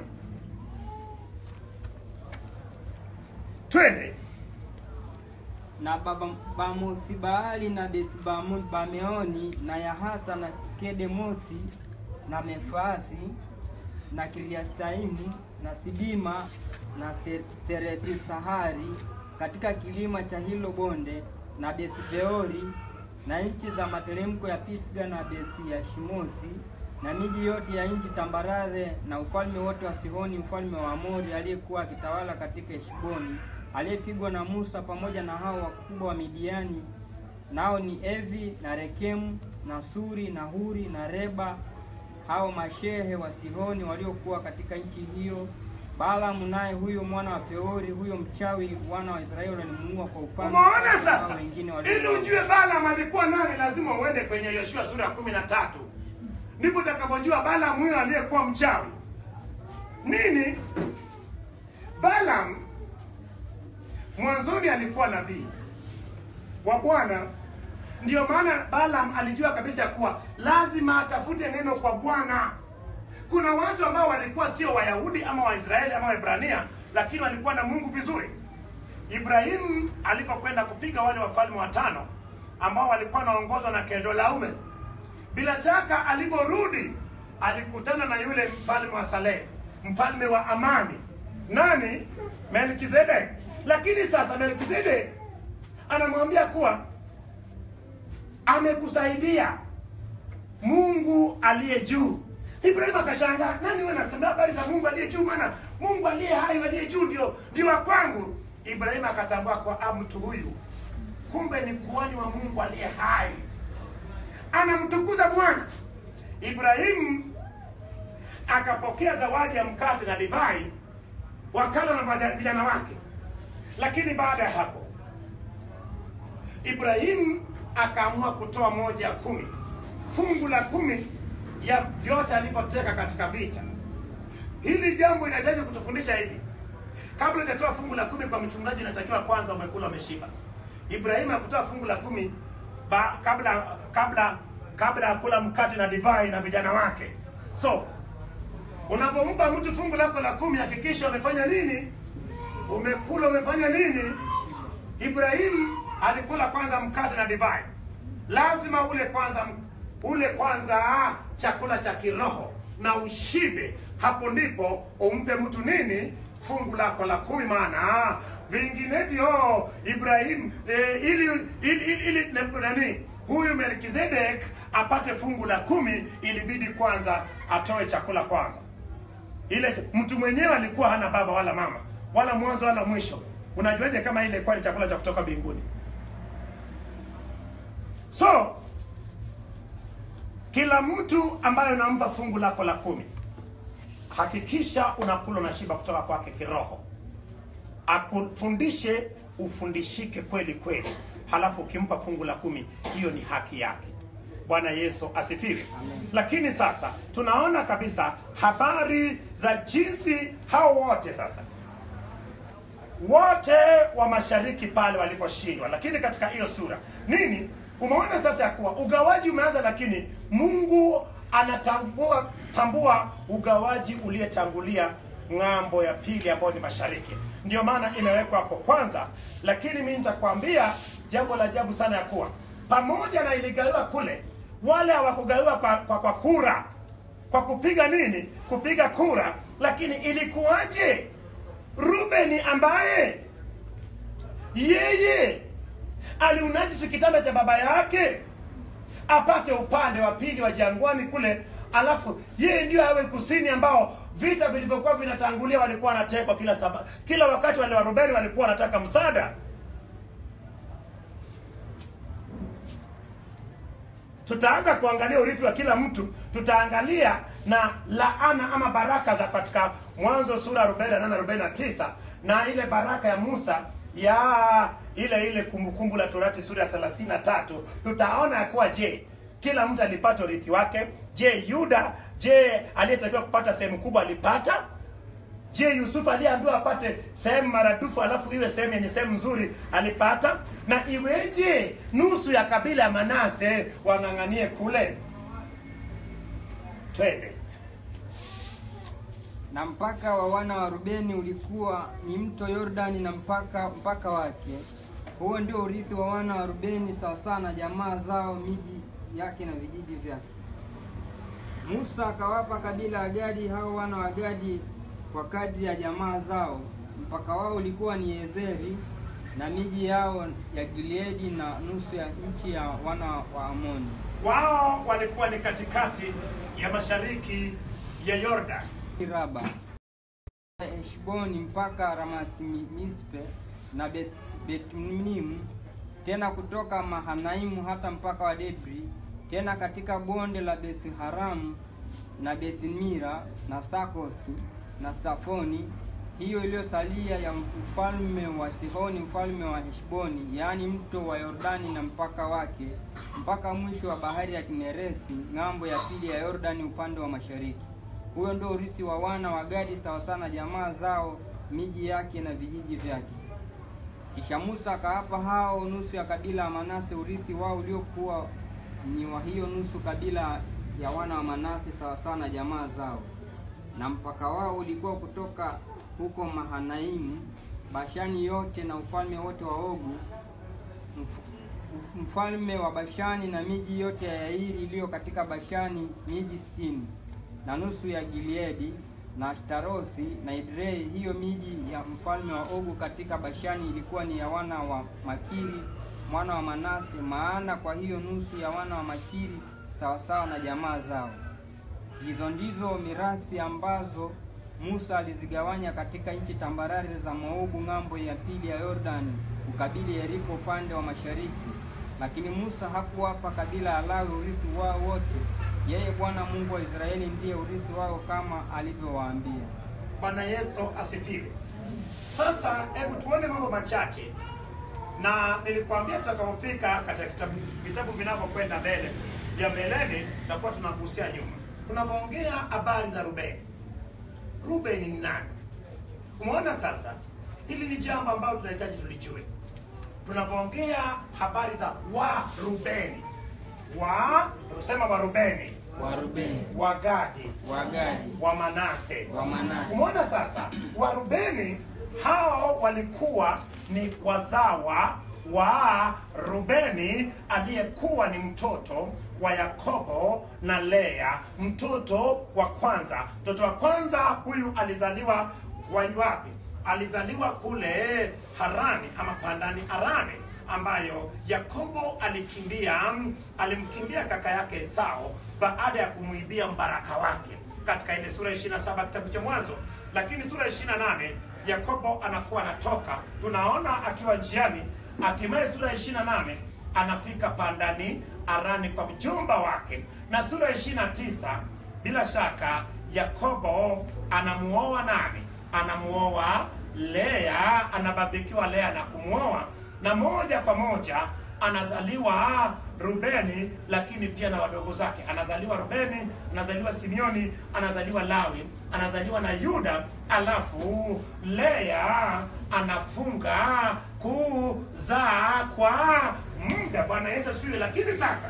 Twende. Na baba Bamosi Baali na Beth Bameoni na Yahasa na Kedemosi na Mefasi na Kiriathaimu na Sidima na Serethi Sahari katika kilima cha hilo bonde na Beth-Peori na nchi za materemko ya Pisga na Beth ya Shimosi na miji yote ya nchi tambarare na ufalme wote wa Sihoni mfalme wa Amori aliyekuwa akitawala katika Heshboni, aliyepigwa na Musa pamoja na hao wakubwa wa Midiani, nao ni Evi na Rekemu na Suri na Huri na Reba, hao mashehe wa Sihoni waliokuwa katika nchi hiyo. Balaam naye huyo mwana wa Peori, huyo mchawi, wana wa Israeli walimuua kwa upanga. Umeona sasa? Ili ujue Balaam alikuwa nani, lazima uende kwenye Yoshua sura ya kumi na tatu. Ndipo utakapojua Balaam huyo aliyekuwa mchawi. Nini? Balaam mwanzoni alikuwa nabii wa Bwana. Ndio maana Balaam alijua kabisa kuwa lazima atafute neno kwa Bwana. Kuna watu ambao walikuwa sio Wayahudi ama Waisraeli ama Waebrania, lakini walikuwa na Mungu vizuri. Ibrahimu alipokwenda kupiga wale wafalme watano ambao walikuwa wanaongozwa na Kedorlaomer, bila shaka aliporudi alikutana na yule mfalme wa Salem, mfalme wa amani. Nani? Melkizedek. Lakini sasa Melkizedek anamwambia kuwa amekusaidia Mungu aliye juu. Ibrahim akashangaa, nani wewe unasema habari za Mungu aliye juu? Maana Mungu aliye hai aliye juu ndio ndio wa kwangu. Ibrahim akatambua kwa mtu huyu kumbe ni kuhani wa Mungu aliye hai, anamtukuza Bwana. Ibrahim akapokea zawadi ya mkate na divai, wakala na vijana wake. Lakini baada ya hapo Ibrahim akaamua kutoa moja ya kumi, fungu la kumi ya vyote alipoteka katika vita. Hili jambo linahitaji kutufundisha hivi: kabla hujatoa fungu la kumi kwa mchungaji, inatakiwa kwanza umekula umeshiba. Ibrahim akutoa fungu la kumi ba, kabla kabla kabla ya kula mkate na divai na vijana wake. So unapompa mtu fungu lako la kumi, hakikisha umefanya nini? Umekula umefanya nini? Ibrahim alikula kwanza mkate na divai. Lazima ule kwanza ule kwanza chakula cha kiroho na ushibe. Hapo ndipo umpe mtu nini? Fungu lako la kumi. Maana vinginevyo Ibrahim e, ili ili ili, ili nani huyu Melkizedek apate fungu la kumi, ilibidi kwanza atoe chakula kwanza. Ile mtu mwenyewe alikuwa hana baba wala mama wala mwanzo wala mwisho. Unajuaje kama ile kwa ni chakula cha kutoka mbinguni? So kila mtu ambaye unampa fungu lako la kumi, hakikisha unakula na shiba kutoka kwake kiroho. Akufundishe ufundishike kweli kweli, halafu ukimpa fungu la kumi, hiyo ni haki yake. Bwana Yesu asifiwe. Amen. Lakini sasa tunaona kabisa habari za jinsi hao wote sasa wote wa mashariki pale waliposhindwa. Lakini katika hiyo sura nini umeona sasa ya kuwa ugawaji umeanza, lakini Mungu anatambua tambua ugawaji uliyetangulia ng'ambo ya pili ambayo ni mashariki. Ndio maana imewekwa hapo kwanza. Lakini mimi nitakwambia jambo la ajabu sana ya kuwa pamoja na iligawiwa kule, wale hawakugawiwa kwa, kwa, kwa kura, kwa kupiga nini, kupiga kura. Lakini ilikuwaje? Rubeni ambaye yeye aliunajisi kitanda cha baba yake apate upande wa pili wa jangwani kule, alafu yeye ndio awe kusini, ambao vita vilivyokuwa vinatangulia walikuwa wanatekwa kila saba, kila wakati wale wa Rubeni walikuwa wanataka msaada. Tutaanza kuangalia urithi wa kila mtu, tutaangalia na laana ama baraka za katika Mwanzo sura arobaini na nane arobaini na tisa, na ile baraka ya Musa ya ile ile kumbukumbu la Torati sura ya thelathini na tatu. Tutaona ya kuwa je, kila mtu alipata urithi wake? Je, Yuda, je aliyetakiwa kupata sehemu kubwa alipata? Je, Yusufu aliyeambiwa apate sehemu maradufu alafu iwe sehemu yenye sehemu nzuri alipata? Na iweje nusu ya kabila ya Manase wang'ang'anie kule? Twende. Na mpaka wa wana wa Rubeni ulikuwa ni mto Yordani na mpaka mpaka wake. Huo ndio urithi wa wana wa Rubeni sawa sawa na jamaa zao, miji yake na vijiji vyake. Musa akawapa kabila ya Gadi hao wana wa Gadi kwa kadri ya jamaa zao. Mpaka wao ulikuwa ni Ezeri na miji yao ya Gileadi na nusu ya nchi ya wana wa Amoni. Wao walikuwa ni katikati ya mashariki ya Yordan. Raba, Heshboni mpaka Ramath-Mispe na Bet-Betmnim, tena kutoka Mahanaimu hata mpaka wa Debri, tena katika bonde la Beth-Haram na Beth-Mira na Sakothi na Safoni, hiyo iliyosalia ya ufalme wa Sihoni mfalme wa Heshboni, yaani mto wa Yordani na mpaka wake, mpaka mwisho wa bahari ya Kinerethi ng'ambo ya pili ya Yordani upande wa mashariki. Huyo ndio urithi wa wana wa Gadi sawa sana jamaa zao, miji yake na vijiji vyake. Kisha Musa akawapa hao nusu ya kabila ya Manase urithi wao uliokuwa ni wa hiyo nusu kabila ya wana wa Manase sawa sana jamaa zao. Na mpaka wao ulikuwa kutoka huko Mahanaimu, Bashani yote na ufalme wote wa Ogu, mfalme wa Bashani na miji yote ya Yairi iliyo katika Bashani, miji sitini, na nusu ya Gileadi na Ashtarothi na Idrei. Hiyo miji ya mfalme wa Ogu katika Bashani ilikuwa ni ya wana wa Makiri mwana wa Manase, maana kwa hiyo nusu ya wana wa Makiri sawa sawa na jamaa zao. Hizo ndizo mirathi ambazo Musa alizigawanya katika nchi tambarare za Moabu ng'ambo ya pili ya Yordani ukabili Yeriko upande wa mashariki. Lakini Musa hakuwapa kabila ya Lawi urithi wao wote. Yeye Bwana Mungu wa Israeli ndiye urithi wao kama alivyowaambia. Bwana Yesu asifiwe. Sasa hebu tuone mambo machache. Na nilikwambia tutakapofika katika kitabu vitabu vinavyokwenda mbele ya mbeleni na kwa tunagusia nyuma. Tunapoongea habari za Rubeni. Rubeni ni nani? Umeona sasa? Hili ni jambo ambalo tunahitaji tulijue. Tunapoongea habari za wa Rubeni. Wa, tunasema wa Rubeni. Wa Rubeni, wa Gadi, wa Gadi, wa Manase, wa Manase. Umeona sasa? Wa Rubeni hao walikuwa ni wazawa wa Rubeni aliyekuwa ni mtoto wa Yakobo na Lea, mtoto wa kwanza. Mtoto wa kwanza huyu alizaliwa wapi? Alizaliwa kule Harani ama Pandani Harani, ambayo Yakobo alikimbia, alimkimbia kaka yake Esau baada ya kumuibia mbaraka wake katika ile sura ishirini na saba kitabu cha Mwanzo. Lakini sura ishirini na nane Yakobo anakuwa anatoka, tunaona akiwa njiani, hatimaye sura ishirini na nane anafika Pandani Harani kwa mjomba wake, na sura ishirini na tisa bila shaka Yakobo anamuoa nani? Anamuoa Lea, anababikiwa Lea na kumuoa, na moja kwa moja anazaliwa Rubeni, lakini pia na wadogo zake. Anazaliwa Rubeni, anazaliwa Simeoni, anazaliwa Lawi, anazaliwa na Yuda, alafu Lea anafunga kuzaa kwa muda. Bwana Yesu asifiwe. Lakini sasa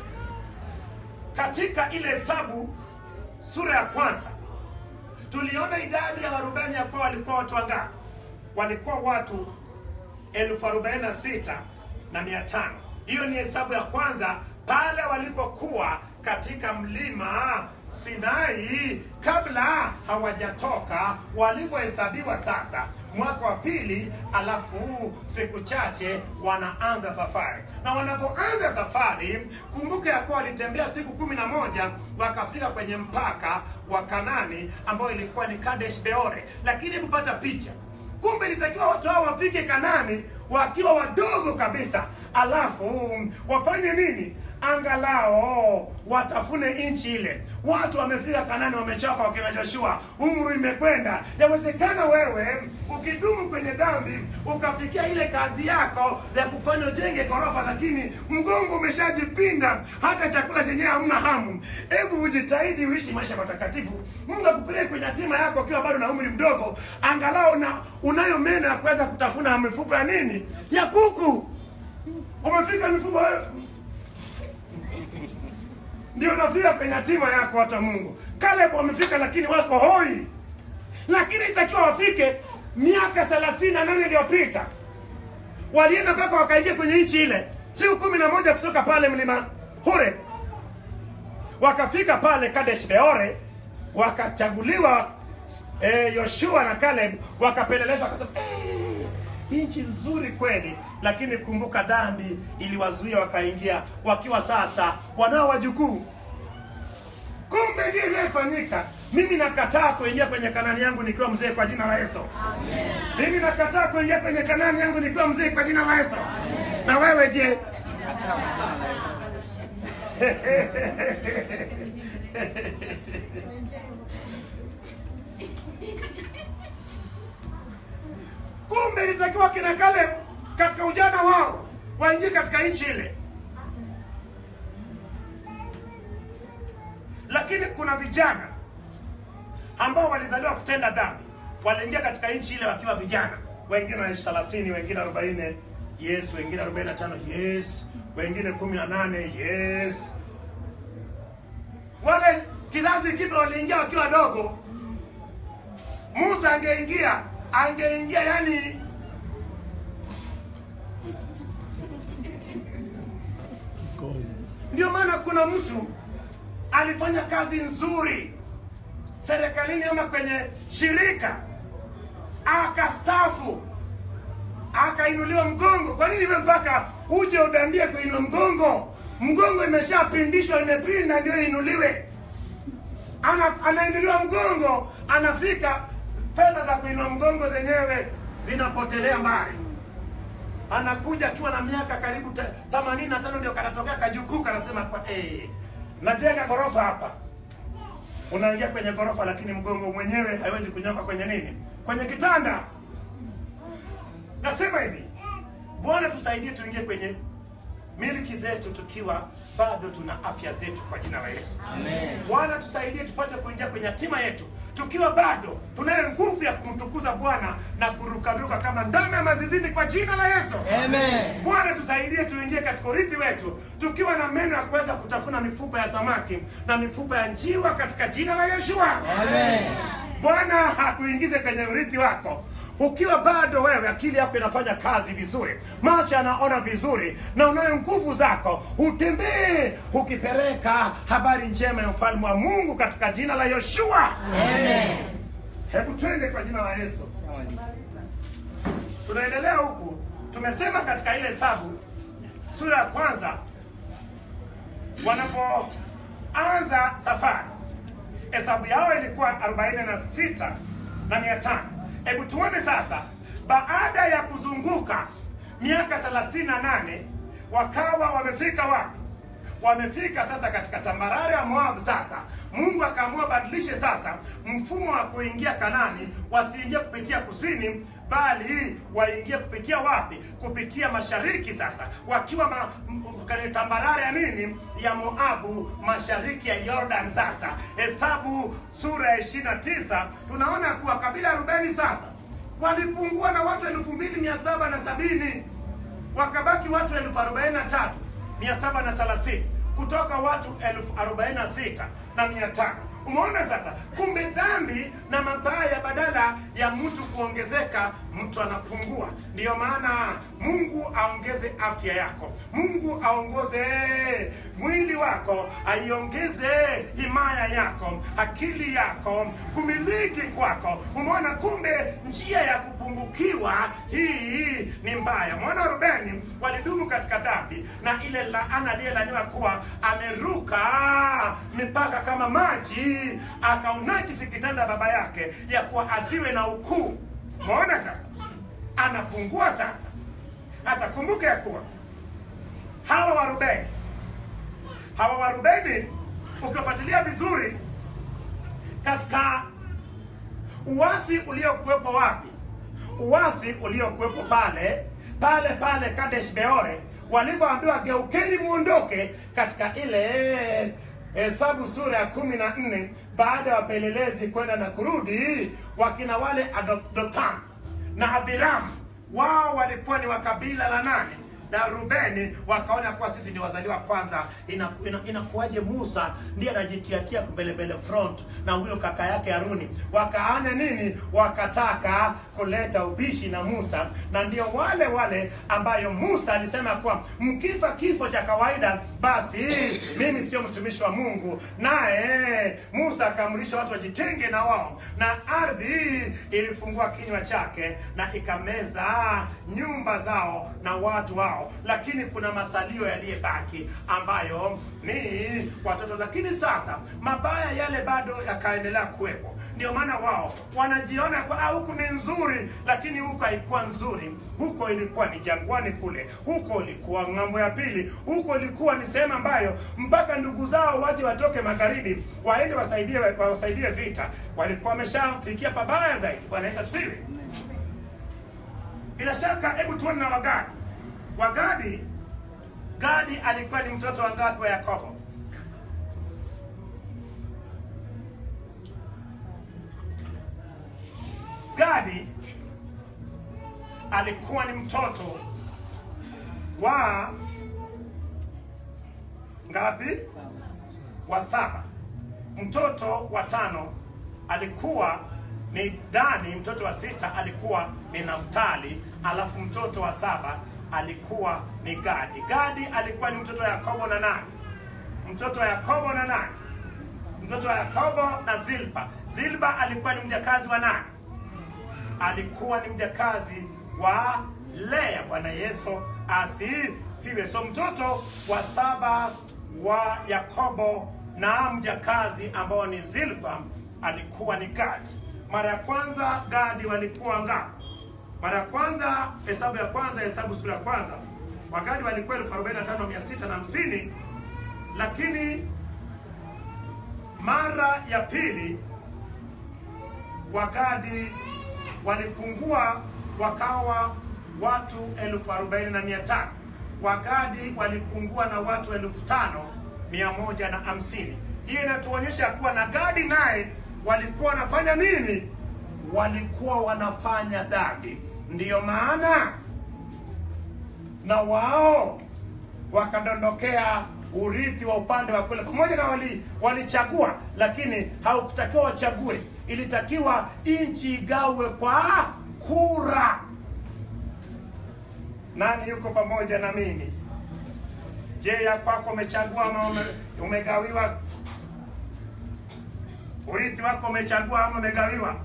katika ile Hesabu sura ya kwanza tuliona idadi ya Warubeni ya kwa walikuwa watu wangapi? Walikuwa watu elfu arobaini na sita na mia tano. Hiyo ni hesabu ya kwanza pale walipokuwa katika mlima Sinai, kabla hawajatoka, walipohesabiwa sasa mwaka wa pili, alafu siku chache wanaanza safari. Na wanapoanza safari, kumbuka ya kuwa walitembea siku kumi na moja, wakafika kwenye mpaka wa Kanani ambao ilikuwa ni Kadesh Beore. Lakini mpata picha, kumbe ilitakiwa watu hao wafike Kanani wakiwa wadogo kabisa, alafu wafanye nini? Angalao watafune nchi ile. Watu wamefika Kanani, wamechoka, wakina Joshua, umri imekwenda. Yawezekana wewe ukidumu kwenye dhambi ukafikia ile kazi yako ya kufanya ujenge ghorofa, lakini mgongo umeshajipinda, hata chakula chenyewe hamna hamu. Hebu ujitahidi uishi maisha matakatifu. Mungu akupeleke kwenye hatima yako ukiwa bado na umri mdogo, angalau na unayo meno ya kuweza kutafuna mifupa ya nini? Ya kuku. Umefika mifupa wewe, ndio unafika kwenye hatima yako. Watu wa Mungu, Caleb wamefika lakini wako hoi. Lakini itakiwa wafike miaka thelathini na nane iliyopita. Walienda mpaka wakaingia kwenye nchi ile siku kumi na moja kutoka pale mlima Horeb. Wakafika pale Kadesh Beore, wakachaguliwa eh, Yoshua na Caleb, wakapeleleza, wakasema eh, nchi nzuri kweli. Lakini kumbuka dhambi iliwazuia, wakaingia wakiwa sasa wanao wajukuu. Kumbe ndio ilifanyika. Mimi nakataa kuingia kwenye Kanani yangu nikiwa mzee kwa jina la Yesu. Amen. Mimi nakataa kuingia kwenye Kanani yangu nikiwa mzee kwa jina la Yesu. Amen. Na wewe je? Kumbe ilitakiwa kina Caleb katika ujana wao waingie katika nchi ile. Lakini kuna vijana ambao walizaliwa kutenda dhambi, waliingia katika nchi ile wakiwa vijana. Wengine wa thelathini, wengine arobaini, yes, wengine arobaini na tano, yes, wengine kumi na nane, yes. Wale kizazi kipya waliingia wakiwa dogo. Musa angeingia, angeingia yani ndio maana kuna mtu alifanya kazi nzuri serikalini ama kwenye shirika, akastafu, akainuliwa mgongo. Kwa nini mpaka uje udandie kuinua mgongo? Mgongo imeshapindishwa, imepinda ndio inuliwe. Ana anainuliwa mgongo, anafika, fedha za kuinua mgongo zenyewe zinapotelea mbali. Anakuja akiwa na miaka karibu themanini na tano, ndio kanatokea kajukuu, kanasema kwa eh, najenga ghorofa hapa. Unaingia kwenye ghorofa, lakini mgongo mwenyewe haiwezi kunyoka kwenye nini? Kwenye kitanda. Nasema hivi, Bwana tusaidie tuingie kwenye miliki zetu tukiwa bado tuna afya zetu kwa jina la Yesu. Amen. Bwana tusaidie tupate kuingia kwenye hatima yetu tukiwa bado tunayo nguvu ya kumtukuza Bwana na kurukaruka kama ndama ya mazizini kwa jina la Yesu. Amen. Bwana tusaidie tuingie katika urithi wetu tukiwa na meno ya kuweza kutafuna mifupa ya samaki na mifupa ya njiwa katika jina la Yeshua. Amen. Bwana hakuingize kwenye urithi wako ukiwa bado wewe akili yako inafanya kazi vizuri, macho yanaona vizuri, na unayo nguvu zako, utembee ukipeleka habari njema ya ufalme wa Mungu katika jina la Yeshua. Amen. Hebu twende kwa jina la Yesu. Tunaendelea huku. Tumesema katika ile Hesabu sura ya kwanza, wanapoanza safari, hesabu yao ilikuwa arobaini na sita na mia tano. Hebu tuone sasa, baada ya kuzunguka miaka thelathini na nane, wakawa wamefika wapi? wamefika sasa katika tambarare ya Moabu. Sasa Mungu akaamua badilishe sasa mfumo wa kuingia Kanani, wasiingie kupitia kusini, bali waingie kupitia wapi? Kupitia mashariki. Sasa wakiwa ma, kwenye tambarare ya nini? Ya Moabu, mashariki ya Jordan. Sasa Hesabu sura ya ishirini na tisa tunaona kuwa kabila ya Rubeni sasa walipungua na watu elfu mbili mia saba na sabini, wakabaki watu elfu arobaini na tatu mia saba na thelathini kutoka watu elfu arobaini na sita na mia tano. Umeona sasa, kumbe dhambi na mabaya badala ya mtu kuongezeka, mtu anapungua. Ndiyo maana Mungu aongeze afya yako, Mungu aongoze mwili wako, aiongeze himaya yako, akili yako, kumiliki kwako. Umeona, kumbe njia ya kupungukiwa hii ni mbaya. Mwana Rubeni walidumu katika dhambi, na ile laana aliyelaniwa kuwa ameruka mipaka kama maji, akaunajisi kitanda baba yake ya kuwa asiwe na ukuu. Umeona sasa, anapungua sasa. Sasa kumbuka ya kuwa hawa Warubeni, hawa Warubeni ukifuatilia vizuri katika uasi uliokuwepo wapi? Uasi uliokuwepo pale pale pale Kadesh Beore, walivyoambiwa geukeni muondoke, katika ile Hesabu sura ya kumi na nne, baada ya wapelelezi kwenda na kurudi, wakina wale Dotan na Abiram, wao walikuwa ni wa kabila la nani? Na Rubeni. Wakaona kuwa sisi ni wazaliwa kwanza, inakuwaje ina, ina Musa ndiye anajitiatia mbele mbele front na huyo kaka yake Haruni? Wakaana nini? Wakataka kuleta ubishi na Musa, na ndio wale wale ambayo Musa alisema kuwa mkifa kifo cha kawaida, basi mimi sio mtumishi wa Mungu. Naye Musa akaamrisha watu wajitenge na wao, na ardhi ilifungua kinywa chake na ikameza nyumba zao na watu wao. Lakini kuna masalio yaliyebaki ambayo ni watoto. Lakini sasa mabaya yale bado yakaendelea kuwepo. Ndio maana wao wanajiona kwa huku ni nzuri, lakini huko haikuwa nzuri. Huko ilikuwa ni jangwani kule, huko ilikuwa ng'ambo ya pili, huko ilikuwa ni sehemu ambayo mpaka ndugu zao waje watoke magharibi waende wasaidie wasaidie vita, walikuwa wameshafikia pabaya zaidi. Bwana Yesu asifiwe. Bila shaka, hebu tuone na Wagadi. Wagadi, Gadi alikuwa ni mtoto wa ngapi wa Yakobo? Gadi alikuwa ni mtoto wa ngapi? Wa saba. Mtoto wa tano alikuwa ni Dani, mtoto wa sita alikuwa ni Naftali, alafu mtoto wa saba alikuwa ni Gadi. Gadi alikuwa ni mtoto wa Yakobo na nani? Mtoto wa Yakobo na nani? Mtoto wa Yakobo na Zilpa. Zilpa alikuwa ni mjakazi wa nani? Alikuwa ni mjakazi wa Lea. Bwana Yesu asifiwe. So mtoto wa saba wa Yakobo na mjakazi ambao ni Zilpa alikuwa ni Gadi. Mara ya kwanza Gadi walikuwa ngapi? Mara ya kwanza, hesabu ya kwanza, Hesabu sura ya kwanza, Wagadi walikuwa elfu arobaini na tano mia sita na hamsini. Lakini mara ya pili Wagadi walipungua wakawa watu elfu arobaini na mia tano. Wagadi walipungua na watu elfu tano mia moja na hamsini. Hii inatuonyesha kuwa na Gadi naye walikuwa wanafanya nini? Walikuwa wanafanya dhambi. Ndiyo maana na wao wakadondokea urithi wa upande wa kule. Pamoja na wali walichagua, lakini haukutakiwa wachague. Ilitakiwa inchi igawe kwa kura. Nani yuko pamoja na mimi? Je, ya kwako umechagua ama ume, umegawiwa? Urithi wako umechagua ama umegawiwa?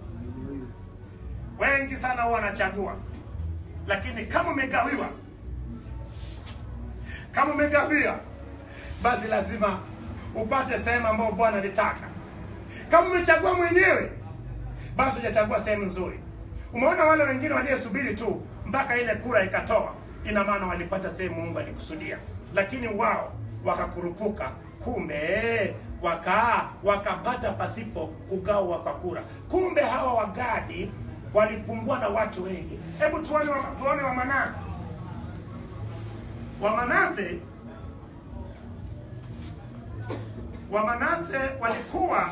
Wengi sana huwa wanachagua. Lakini kama umegawiwa, kama umegawiwa, basi lazima upate sehemu ambayo Bwana alitaka. Kama umechagua mwenyewe, basi hujachagua sehemu nzuri. Umeona wale wengine waliosubiri tu mpaka ile kura ikatoa, ina maana walipata sehemu Mungu alikusudia. Lakini wao wakakurupuka, kumbe waka wakapata pasipo kugawa kwa kura. Kumbe hawa Wagadi walipungua na watu wengi. Hebu tuone wa, tuone wa Manase. Wa Manase wa Manase walikuwa,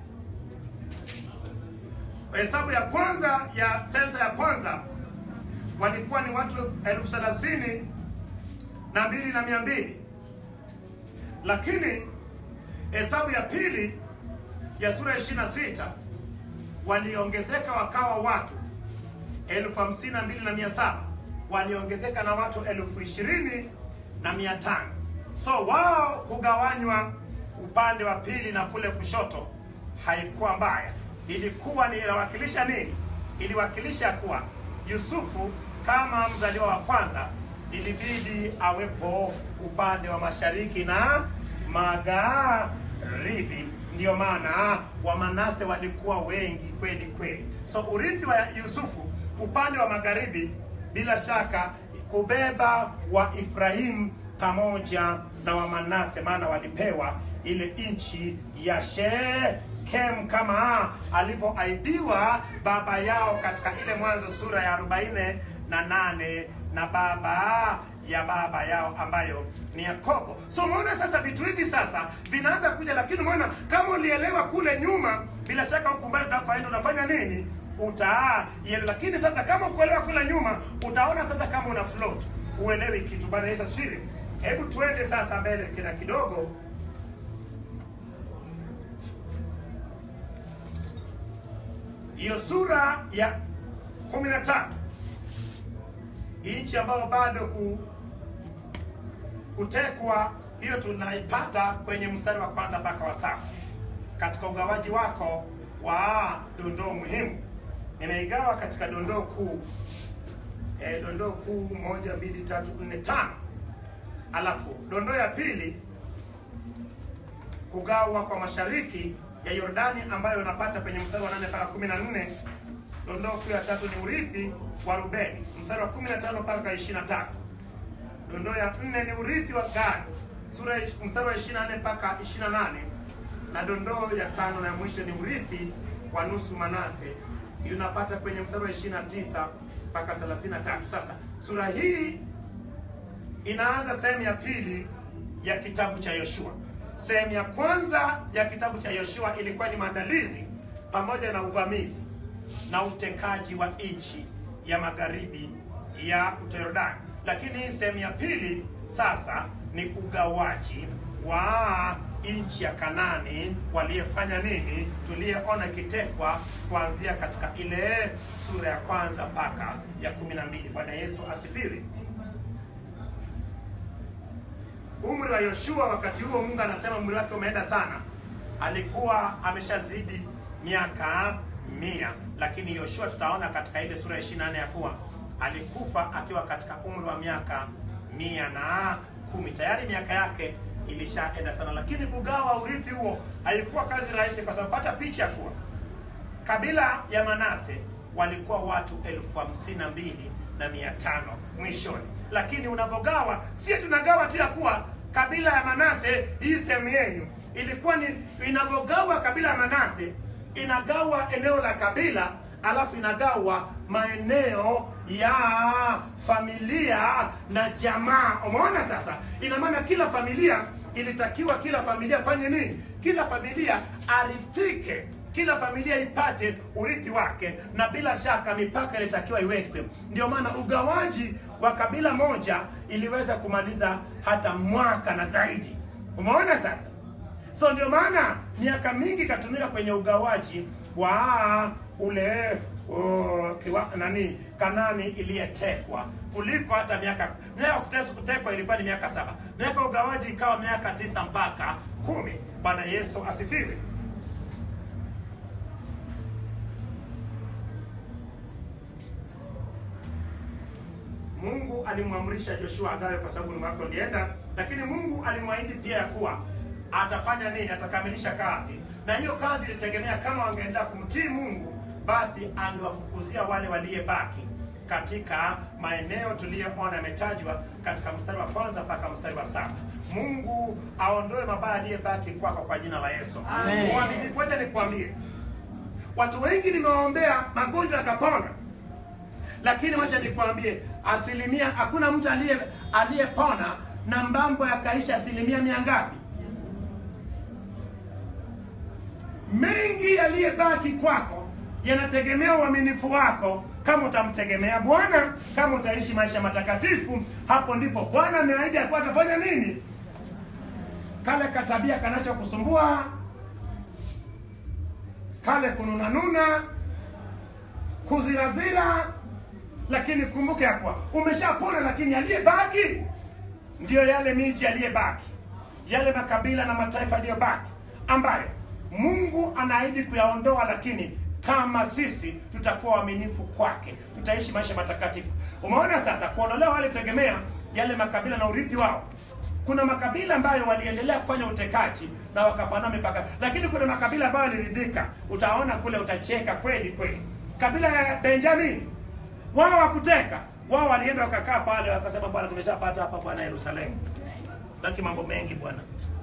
hesabu ya kwanza ya sensa ya kwanza walikuwa ni watu elfu thelathini na mbili na mia mbili, lakini hesabu ya pili ya sura ya ishirini na sita waliongezeka wakawa watu elfu hamsini na mbili na mia saba, waliongezeka na watu elfu ishirini na mia tano. So wao kugawanywa upande wa pili na kule kushoto haikuwa mbaya. Ilikuwa ni inawakilisha nini? Iliwakilisha kuwa Yusufu kama mzaliwa wa kwanza ilibidi awepo upande wa mashariki na magharibi. Ndio maana wa Manase walikuwa wengi kweli kweli. So urithi wa Yusufu upande wa magharibi bila shaka kubeba wa Efraimu pamoja na wa Manase, maana walipewa ile inchi ya Shekem kama alivyoahidiwa baba yao katika ile Mwanzo sura ya arobaini na nane na baba ya baba yao ambayo ni Yakobo. So umeona sasa vitu hivi sasa vinaanza kuja, lakini umeona kama ulielewa kule nyuma, bila shaka ukumbali utakwenda unafanya nini? Uta yele. Lakini sasa kama ukuelewa kule nyuma, utaona sasa kama una float, uelewi kitu. Bwana Yesu asifiwe. Hebu tuende sasa mbele kina kidogo. Hiyo sura ya kumi na tatu, nchi ambayo bado ku, kutekwa, hiyo tunaipata kwenye mstari wa kwanza mpaka wa saba katika ugawaji wako wa dondoo muhimu. Nimeigawa katika dondoo kuu e, dondoo kuu moja, mbili, tatu, nne, tano. Alafu dondoo ya pili, kugawa kwa mashariki ya Yordani ambayo unapata kwenye mstari wa nane mpaka kumi na nne. Dondoo kuu ya tatu ni urithi wa Rubeni, mstari wa kumi na tano mpaka ishirini na tatu. Dondoo ya nne ni urithi wa Gadi, sura mstari wa ishirini na nne mpaka ishirini na nane. Na dondoo ya tano na mwisho ni urithi wa nusu Manase, hiyo unapata kwenye mstari wa ishirini na tisa mpaka thelathini na tatu. Sasa sura hii inaanza sehemu ya pili ya kitabu cha Yoshua. Sehemu ya kwanza ya kitabu cha Yoshua ilikuwa ni maandalizi pamoja na uvamizi na utekaji wa nchi ya magharibi ya mto Yordani. Lakini hii sehemu ya pili sasa ni ugawaji wa nchi ya Kanani, waliyefanya nini, tuliyeona kitekwa kuanzia katika ile sura ya kwanza mpaka ya kumi na mbili. Bwana Yesu asifiwe. Umri wa Yoshua wakati huo, Mungu anasema umri wake umeenda sana. Alikuwa ameshazidi miaka mia, lakini Yoshua tutaona katika ile sura ya ishirini na nne ya kuwa alikufa akiwa katika umri wa miaka mia na kumi. Tayari miaka yake ilishaenda sana. Lakini kugawa urithi huo haikuwa kazi rahisi, kwa sababu pata picha kuwa kabila ya Manase walikuwa watu elfu hamsini na mbili na mia tano mwishoni. Lakini unavogawa, sio tunagawa tu ya kuwa kabila ya Manase hii sehemu yenu, ilikuwa ni inavogawa kabila ya Manase inagawa eneo la kabila, alafu inagawa maeneo ya familia na jamaa. Umeona sasa? Ina maana kila familia ilitakiwa kila familia fanye nini? Kila familia arithike, kila familia ipate urithi wake, na bila shaka mipaka ilitakiwa iwekwe. Ndio maana ugawaji wa kabila moja iliweza kumaliza hata mwaka na zaidi. Umeona sasa? So ndio maana miaka mingi katumika kwenye ugawaji wa ule oh, kiwa, nani Kanani iliyetekwa, kuliko hata miaka miaka kutekwa ilikuwa ni miaka saba. Miaka ugawaji ikawa miaka tisa mpaka kumi. Bwana Yesu asifiwe. Mungu alimwamrisha Joshua agawe kwa sababu mwaka ulienda, lakini Mungu alimwahidi pia kuwa atafanya nini? Atakamilisha kazi. Na hiyo kazi ilitegemea kama wangeenda kumtii Mungu, basi angewafukuzia wale waliyebaki katika maeneo tuliyoona yametajwa katika mstari wa kwanza mpaka mstari wa saba. Mungu aondoe mabaya aliyebaki kwako kwa jina la Yesu. Amen. Uaminifu, acha nikwambie, watu wengi nimewaombea magonjwa yakapona, lakini wacha nikwambie, asilimia hakuna mtu aliye aliyepona na mambo yakaisha. Asilimia mia ngapi? Mengi yaliyebaki kwako yanategemea uaminifu wako. Kama utamtegemea Bwana, kama utaishi maisha matakatifu, hapo ndipo Bwana ameahidi akuwa atafanya nini? Kale katabia kanachokusumbua, kale kununanuna, kuzirazira, lakini kumbuke ya kuwa umeshapona, lakini aliyebaki ndio yale miji yaliyebaki, yale makabila na mataifa yaliyobaki ambayo Mungu anaahidi kuyaondoa, lakini kama sisi tutakuwa waaminifu kwake, tutaishi maisha matakatifu. Umeona sasa, kuondolewa wale tegemea yale makabila na urithi wao. Kuna makabila ambayo waliendelea kufanya utekaji na wakapana mipaka, lakini kuna makabila ambayo waliridhika. Utaona kule, utacheka kweli kweli. Kabila ya Benjamin, wao wakuteka, wao walienda wakakaa pale, wakasema Bwana, tumeshapata hapa Bwana Yerusalemu, baki mambo mengi Bwana.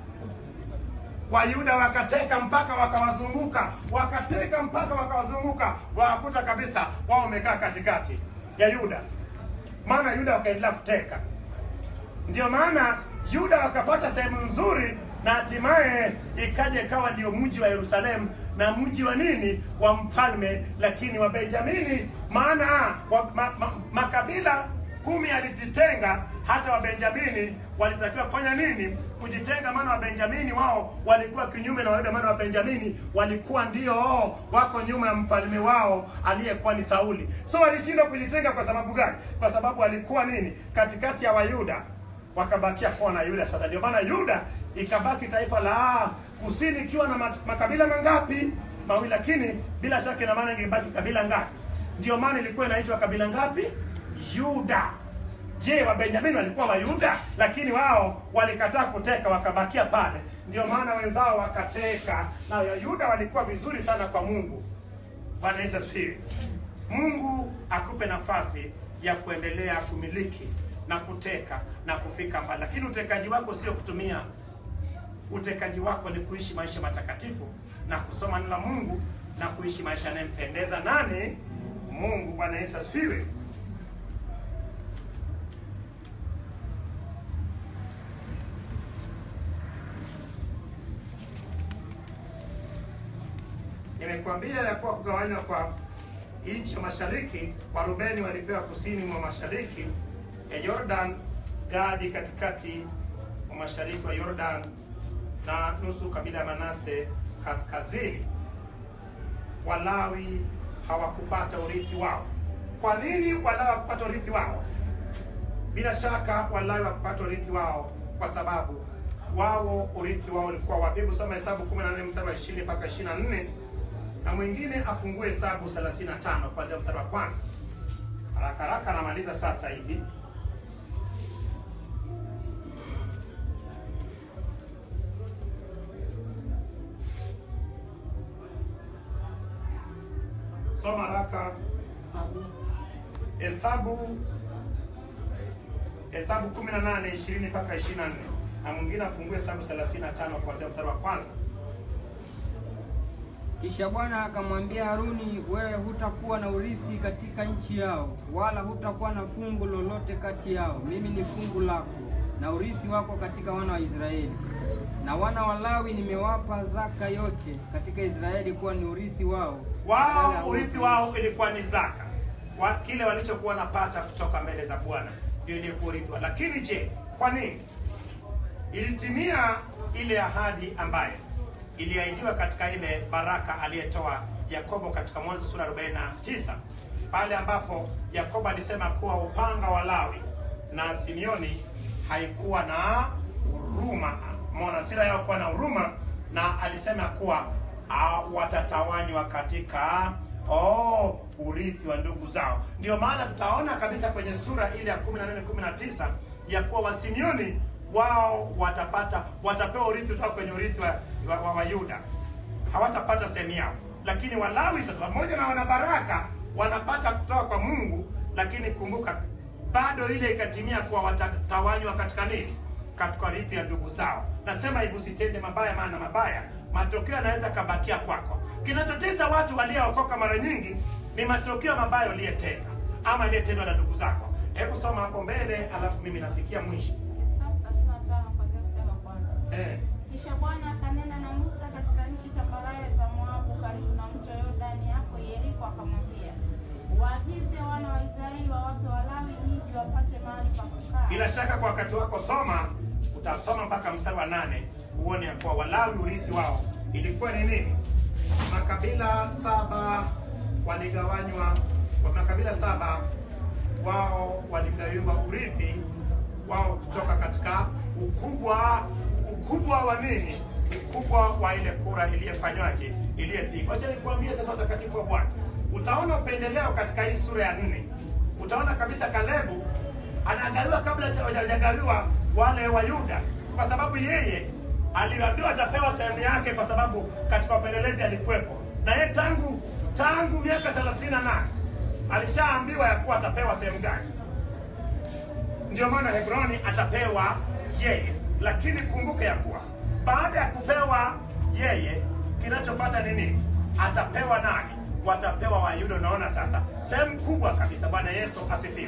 Wayuda wakateka mpaka wakawazunguka, wakateka mpaka wakawazunguka, wakakuta kabisa wao wamekaa katikati ya Yuda. Maana Yuda wakaendelea kuteka. Ndio maana Yuda wakapata sehemu nzuri, na hatimaye ikaja ikawa ndio mji wa Yerusalemu na mji wa nini? Wa mfalme, lakini wa Benjamini. Maana wa, ma, ma, makabila kumi yalijitenga, hata wa Benjamini walitakiwa kufanya nini? Kujitenga. Maana wa Benjamini wao walikuwa kinyume na Wayuda. Maana wa Benjamini walikuwa ndio oh, wako nyuma ya mfalme wao aliyekuwa ni Sauli. So walishindwa kujitenga kwa sababu gani? Kwa sababu walikuwa nini? Katikati ya Wayuda, wakabakia kuwa na Yuda. Sasa ndio maana Yuda ikabaki taifa la kusini ikiwa na makabila mangapi? Mawili. Lakini bila shaka ina maana ingebaki kabila ngapi? Ndio maana ilikuwa inaitwa kabila ngapi? Yuda. Je, wa Benjamini walikuwa wa Yuda? Lakini wao walikataa kuteka, wakabakia pale. Ndio maana wenzao wakateka, na ya Yuda walikuwa vizuri sana kwa Mungu. Bwana Yesu asifiwe. Mungu akupe nafasi ya kuendelea kumiliki na kuteka na kufika mbali. Lakini utekaji wako sio kutumia. Utekaji wako ni kuishi maisha matakatifu na kusoma neno la Mungu na kuishi maisha yanayempendeza nani? Mungu. Bwana Yesu asifiwe. Nimekuambia ya kuwa kugawanywa kwa nchi ya mashariki, Warubeni walipewa kusini mwa mashariki ya Jordan, Gadi katikati mwa mashariki wa Jordan, na nusu kabila ya Manase kaskazini. Walawi hawakupata urithi wao. Kwa nini Walawi hawakupata urithi wao? Bila shaka Walawi hawakupata urithi wao kwa sababu wao urithi wao ulikuwa wapi? Hebu soma Hesabu kumi na nne mstari wa ishirini mpaka ishirini na nne, na mwingine afungue Hesabu thelathini na tano kuanzia mstari wa kwanza. Haraka haraka anamaliza sasa hivi. Soma haraka. Hesabu Hesabu kumi na nane ishirini mpaka ishirini na nne, na mwingine afungue Hesabu thelathini na tano kuanzia mstari wa kwanza. Kisha Bwana akamwambia Haruni, wewe hutakuwa na urithi katika nchi yao, wala hutakuwa na fungu lolote kati yao. Mimi ni fungu lako na urithi wako katika wana wa Israeli. Na wana wa Lawi nimewapa zaka yote katika Israeli kuwa ni urithi wao. Wao urithi wao ilikuwa ni zaka. Wa, kile walichokuwa napata kutoka mbele za Bwana ndio ilikuwa urithi wao. Lakini je, kwa nini? Ilitimia ile ahadi ambayo iliahidiwa katika ile baraka aliyetoa Yakobo katika Mwanzo sura arobaini na tisa, pale ambapo Yakobo alisema kuwa upanga wa Lawi na Simeoni haikuwa na huruma, mwana sira yao kuwa na huruma, na alisema kuwa uh, watatawanywa katika oh, urithi wa ndugu zao. Ndio maana tutaona kabisa kwenye sura ile ya kumi na nane kumi na tisa ya kuwa wa Simeoni wao watapata watapewa urithi kutoka kwenye urithi wa, wa, wa, wa Yuda. Hawatapata sehemu yao. Lakini Walawi sasa pamoja na wanabaraka wanapata kutoka kwa Mungu, lakini kumbuka bado ile ikatimia kuwa watatawanywa katika nini? katika urithi ya ndugu zao. Nasema hivi, usitende mabaya, maana mabaya matokeo yanaweza kabakia kwako. Kinachotesa watu waliookoka mara nyingi ni matokeo mabaya waliyotenda ama aliyetendwa na ndugu zako. Hebu soma hapo mbele, alafu mimi nafikia mwisho. Eh. Kisha Bwana akanena na Musa katika nchi tambarare za Moabu karibu na mto Yordani hapo Yeriko, akamwambia, waagize wana wa Israeli wawape Walawi miji wapate mahali pa kukaa. Bila shaka kwa wakati wako soma, utasoma mpaka mstari wa nane uone ya kuwa Walawi urithi wao ilikuwa ni nini. Makabila saba waligawanywa, kwa makabila saba wao waligawiwa urithi wao kutoka katika ukubwa ukubwa wa nini? Ukubwa wa ile kura iliyofanywaje, iliyepigwa. Acha nikwambie sasa, watakatifu wa Bwana, utaona upendeleo katika hii sura ya nne. Utaona kabisa Kalebu anagawiwa kabla hajagawiwa wale wa Yuda, kwa sababu yeye aliambiwa atapewa sehemu yake, kwa sababu katika upelelezi alikuwepo na yeye tangu tangu miaka thelathini na nane alishaambiwa ya kuwa atapewa sehemu gani. Ndio maana Hebroni atapewa yeye. Lakini kumbuke ya kuwa baada ya kupewa yeye, kinachofuata ni nini? Atapewa nani? Watapewa Wayuda. Unaona sasa sehemu kubwa kabisa. Bwana Yesu asifiwe.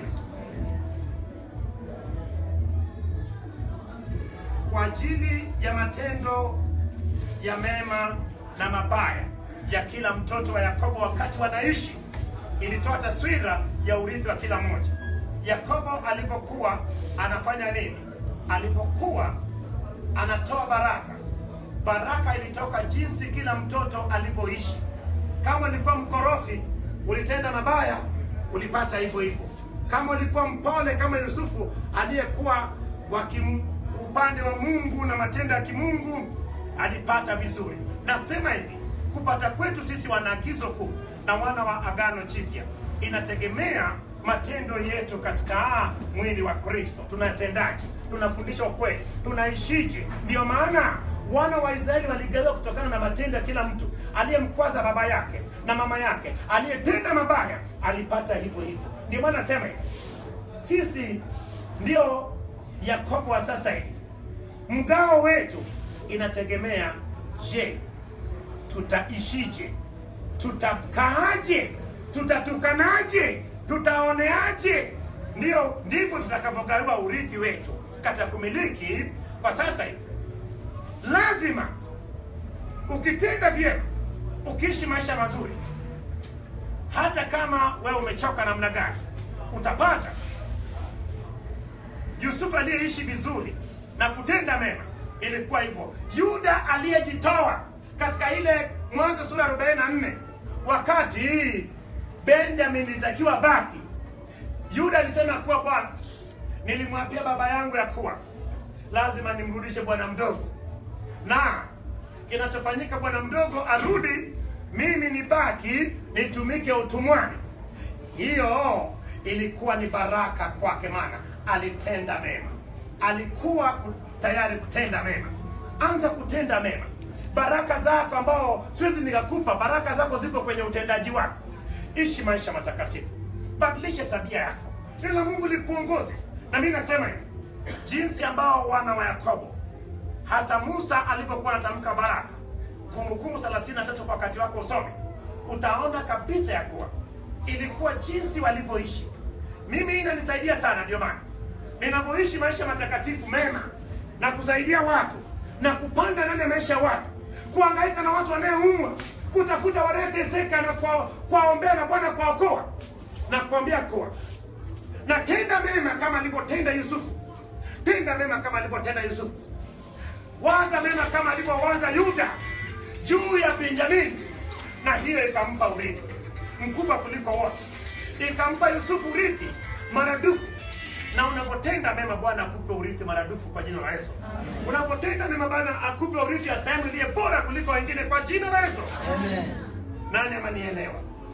Kwa ajili ya matendo ya mema na mabaya ya kila mtoto wa Yakobo wakati wanaishi, ilitoa taswira ya urithi wa kila mmoja. Yakobo alipokuwa anafanya nini? Alipokuwa anatoa baraka, baraka ilitoka jinsi kila mtoto alivyoishi. Kama ulikuwa mkorofi, ulitenda mabaya, ulipata hivyo hivyo. Kama ulikuwa mpole kama Yusufu aliyekuwa wa upande wa Mungu na matendo ya kimungu, alipata vizuri. Nasema hivi, kupata kwetu sisi wanaagizo kuu na wana wa Agano Jipya inategemea matendo yetu katika mwili wa Kristo. Tunatendaje? Tunafundisha ukweli? Tunaishije? Ndio maana wana wa Israeli waligawiwa kutokana na matendo ya kila mtu. Aliyemkwaza baba yake na mama yake, aliyetenda mabaya, alipata hivyo hivyo. Ndio maana nasema hivi, sisi ndio Yakobo wa sasa hivi. Mgao wetu inategemea, je, tutaishije? Tutakaaje? Tutatukanaje? Tutaoneaje? Ndio ndivyo tutakavyogawiwa urithi wetu katika kumiliki. Kwa sasa hivi lazima ukitenda vyema, ukiishi maisha mazuri, hata kama wewe umechoka namna gani, utapata. Yusufu aliyeishi vizuri na kutenda mema ilikuwa hivyo. Yuda aliyejitoa katika ile Mwanzo sura arobaini na nne, wakati Benjamin ilitakiwa baki, Yuda alisema kuwa, Bwana, nilimwapia baba yangu ya kuwa lazima nimrudishe bwana mdogo, na kinachofanyika bwana mdogo arudi, mimi nibaki nitumike utumwani. Hiyo ilikuwa ni baraka kwake, maana alitenda mema, alikuwa tayari kutenda mema. Anza kutenda mema. Baraka zako ambao siwezi nikakupa, baraka zako zipo kwenye utendaji wako. Ishi maisha matakatifu, badilisha tabia yako, ili Mungu likuongoze. Na mimi nasema hivi, jinsi ambao wana wa Yakobo, hata Musa alipokuwa anatamka baraka, Kumbukumbu thelathini na tatu kwa wakati wako usome, utaona kabisa ya kuwa ilikuwa jinsi walivyoishi. Mimi inanisaidia sana, ndio maana ninavyoishi maisha matakatifu mema na kusaidia watu na kupanda ndani ya maisha ya watu, kuhangaika na watu wanaoumwa, kutafuta wanaoteseka na kwa kwaombea na Bwana kuwaokoa, na kuambia kuwa na tenda mema kama alivyotenda Yusufu. Tenda mema kama alivyotenda Yusufu. Waza mema kama alivyowaza Yuda juu ya Benjamini, na hiyo ikampa urithi mkubwa kuliko wote. Ikampa Yusufu urithi maradufu. Na unapotenda mema, Bwana akupe urithi maradufu kwa jina la Yesu. Unapotenda mema, Bwana akupe urithi ya sehemu iliyo bora kuliko wengine kwa jina la Yesu. Amen. Nani amanielewa?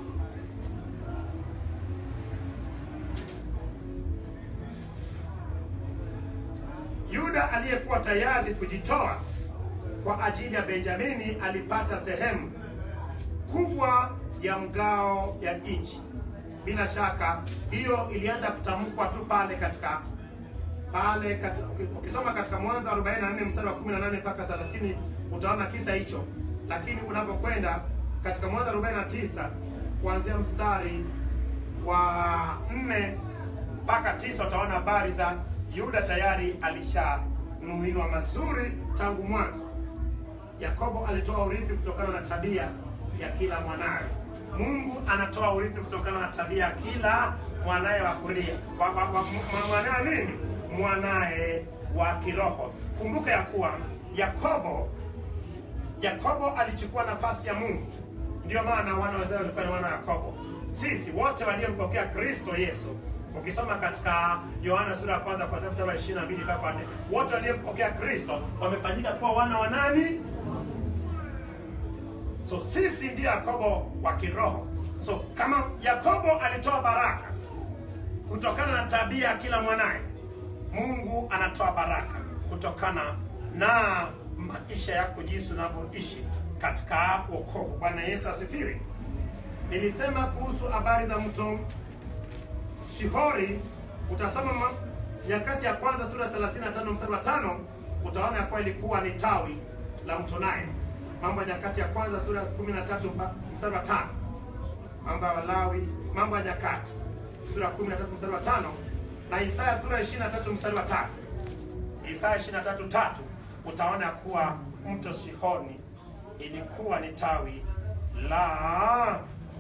Yuda aliyekuwa tayari kujitoa kwa ajili ya Benjamini alipata sehemu kubwa ya mgao ya nchi. Bila shaka hiyo ilianza kutamkwa tu pale katika pale katika, ukisoma katika Mwanzo arobaini na nne mstari wa kumi na nane mpaka thelathini utaona kisa hicho, lakini unapokwenda katika Mwanzo arobaini na tisa kuanzia mstari wa nne mpaka tisa utaona habari za Yuda tayari alishanuiwa mazuri tangu mwanzo. Yakobo alitoa urithi kutokana na tabia ya kila mwanawe. Mungu anatoa urithi kutokana na tabia ya kila mwanae wa kulia. Wa, wa, wa, mwanae nini? Mwanae wa kiroho. Kumbuka ya kuwa Yakobo Yakobo alichukua nafasi ya Mungu. Ndio maana wana wa Israeli walikuwa ni wana wa Yakobo. Sisi wote waliompokea Kristo Yesu, ukisoma katika Yohana sura ya kwanza kuanzia mstari wa ishirini na mbili mpaka nne, wote waliompokea Kristo wamefanyika kuwa wana wa nani? So sisi ndio Yakobo wa kiroho. So kama Yakobo alitoa baraka kutokana na tabia ya kila mwanae, Mungu anatoa baraka kutokana na maisha yako, jinsi unavyoishi katika wokovu. Bwana Yesu asifiwe. Nilisema kuhusu habari za mto Shihori. Utasoma Nyakati ya kwanza sura thelathini na tano mstari wa tano, utaona ya kuwa ilikuwa ni tawi la mto Naili. Mambo ya Nyakati ya kwanza sura kumi na tatu mstari wa tano. Mambo ya Walawi, Mambo ya Nyakati sura kumi na tatu mstari wa tano, na Isaya sura ishirini na tatu mstari wa tatu. Isaya ishirini na tatu tatu utaona kuwa mto Shihori ilikuwa ni tawi la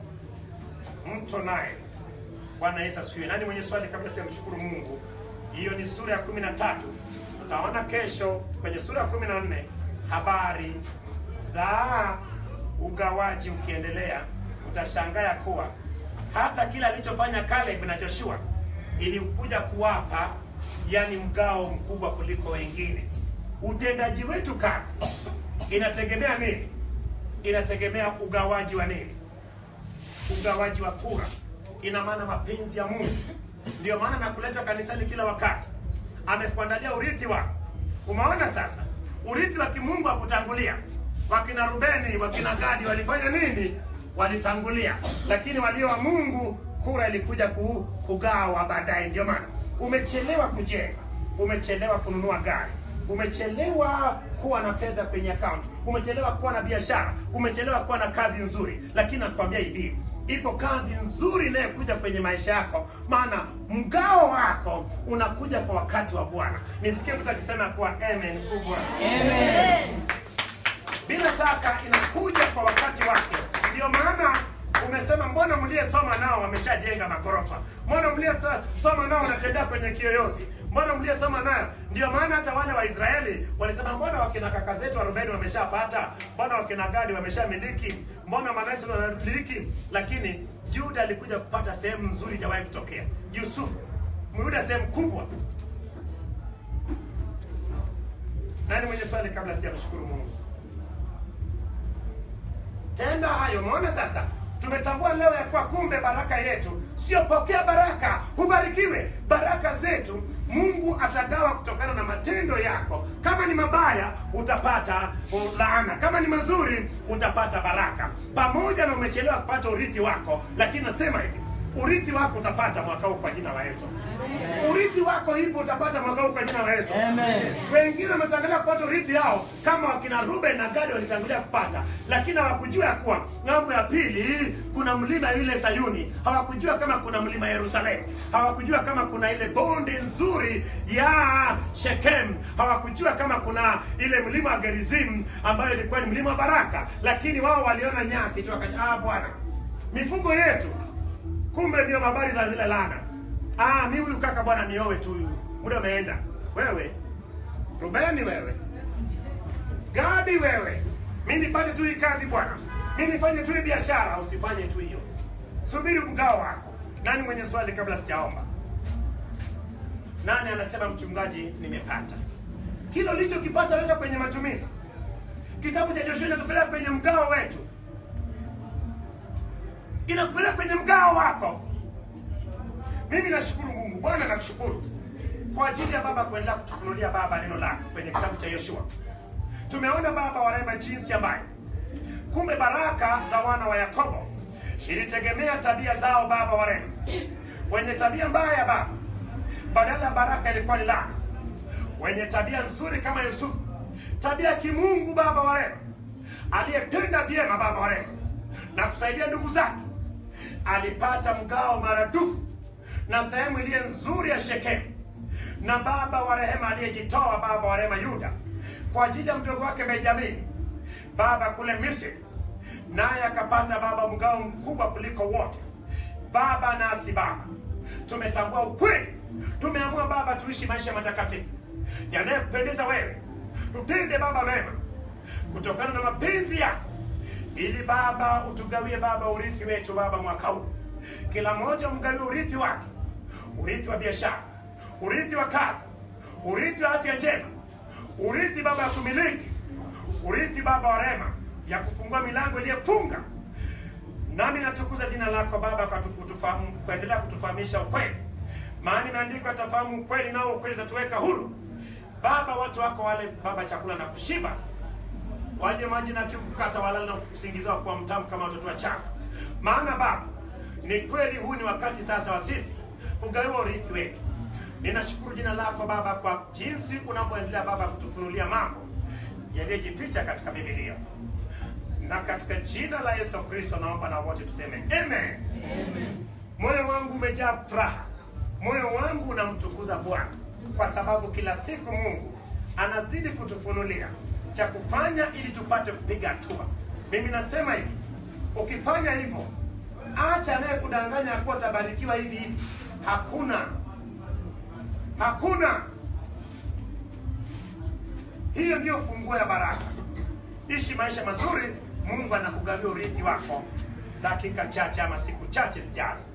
mto Naili. Bwana Yesu asifiwe. Nani mwenye swali kabla sijamshukuru Mungu? Hiyo ni sura ya kumi na tatu. Utaona kesho kwenye sura ya kumi na nne habari za ugawaji ukiendelea. Utashangaa kuwa hata kila alichofanya Caleb na Joshua ilikuja kuwapa, yani mgao mkubwa kuliko wengine. Utendaji wetu kazi inategemea nini? Inategemea ugawaji wa nini? Ugawaji wa kura. Ina maana mapenzi ya Mungu. Ndio maana nakuleta kanisani kila wakati. Amekuandalia urithi wako. Umeona sasa? Urithi wa kimungu wa kutangulia. Wakina Rubeni, wakina Gadi walifanya nini? Walitangulia. Lakini walio wa Mungu kura ilikuja kugawa baadaye. Ndio maana umechelewa kujenga, umechelewa kununua gari, umechelewa kuwa na fedha kwenye account, umechelewa kuwa na biashara, umechelewa kuwa na kazi nzuri. Lakini nakwambia hivi, ipo kazi nzuri inayokuja kwenye maisha yako, maana mgao wako unakuja kwa wakati wa Bwana. Nisikie mtu akisema kuwa amen kubwa. Amen. Bila shaka inakuja kwa wakati wake. Ndio maana umesema mbona mliyesoma nao wameshajenga magorofa? Mbona mliyesoma nao wanatembea kwenye kiyoyozi? Mbona mliyesoma nayo? Ndio maana hata wale wa Israeli walisema mbona wakina kaka zetu arobaini wameshapata? Mbona wakina Gadi wameshamiliki? Mbona Manase wanamiliki? Lakini Yuda alikuja kupata sehemu nzuri jawahi kutokea. Yusufu, Myuda sehemu kubwa. Nani mwenye swali kabla sijamshukuru Mungu? Tenda hayo. Umeona sasa? Tumetambua leo ya kwa kumbe baraka yetu sio pokea baraka ubarikiwe. Baraka zetu Mungu atagawa kutokana na matendo yako. Kama ni mabaya utapata laana, kama ni mazuri utapata baraka. Pamoja na umechelewa kupata urithi wako, lakini nasema hivi, urithi wako utapata mwaka huu kwa jina la Yesu. Amen. Urithi wako ipo utapata mwaka huu kwa jina la Yesu. Amen. Wengine wametangulia kupata urithi yao kama wakina Ruben na Gadi walitangulia kupata, lakini hawakujua ya kuwa ng'ambo ya pili kuna mlima yule Sayuni. Hawakujua kama kuna mlima Yerusalemu. Hawakujua kama kuna ile bonde nzuri ya Shekem. Hawakujua kama kuna ile mlima wa Gerizim ambayo ilikuwa ni mlima wa baraka. Lakini wao waliona nyasi tu wakaja, ah Bwana, mifugo yetu kumbe ndio habari za zile laana. Ah, mimi huyu kaka Bwana niowe tu huyu. Muda umeenda. Wewe Rubeni, wewe Gadi, wewe mimi nipate tu hii kazi Bwana. Mimi nifanye tu hii biashara. Usifanye tu hiyo. Subiri mgao wako. Nani mwenye swali kabla sijaomba? Nani anasema mchungaji nimepata? Kile ulichokipata weka kwenye matumizi. Kitabu cha Joshua kinatupeleka kwenye mgao wetu. Inakupeleka kwenye mgao wako. Mimi nashukuru Mungu. Bwana nakushukuru kwa ajili ya baba kuendelea kutufunulia baba neno lako kwenye kitabu cha Yoshua. Tumeona baba wa rehema jinsi ambayo kumbe baraka za wana wa Yakobo ilitegemea tabia zao baba wa rehema. Wenye tabia mbaya baba, badala ya baraka ilikuwa ni laana. wenye tabia nzuri kama Yusufu, tabia ya kimungu baba wa rehema, aliyetenda vyema baba wa rehema na kusaidia ndugu zake, alipata mgao maradufu na sehemu iliye nzuri ya Shekemu. Na baba wa rehema aliyejitoa baba wa rehema Yuda kwa ajili ya mdogo wake Benjamini baba kule Misri, naye akapata baba mgao mkubwa kuliko wote. Baba nasi baba tumetambua ukweli, tumeamua baba tuishi maisha matakatifu yanayokupendeza wewe, tutende baba mema kutokana na mapenzi yako, ili baba utugawie baba urithi wetu baba mwaka huu. Kila mmoja mgawie urithi wake, urithi wa biashara, urithi wa kazi, urithi wa afya njema, urithi baba ya kumiliki, urithi baba wa rehema ya kufungua milango iliyofunga. Nami natukuza jina lako baba kwa kutufahamu, kuendelea kutufahamisha ukweli, maana imeandikwa atafahamu ukweli nao ukweli utatuweka huru. Baba watu wako wale baba chakula na kushiba, wanywe maji na kiu kukata, walala na kusingiziwa kwa mtamu kama watoto wachanga. Maana baba ni kweli huu ni wakati sasa wa sisi kugawiwa urithi wetu. Ninashukuru jina lako baba kwa jinsi unavyoendelea baba kutufunulia mambo yaliyojificha katika Biblia. Na katika jina la Yesu Kristo naomba na wote tuseme amen. Amen. Moyo wangu umejaa furaha, moyo wangu unamtukuza Bwana, kwa sababu kila siku Mungu anazidi kutufunulia cha kufanya ili tupate kupiga hatua. Mimi nasema hivi, ukifanya hivyo, acha naye kudanganya kuwa tabarikiwa hivi hivi. Hakuna. Hakuna. Hiyo ndio funguo ya baraka. Ishi maisha mazuri, Mungu anakugawia urithi wako dakika chache ama siku chache zijazo.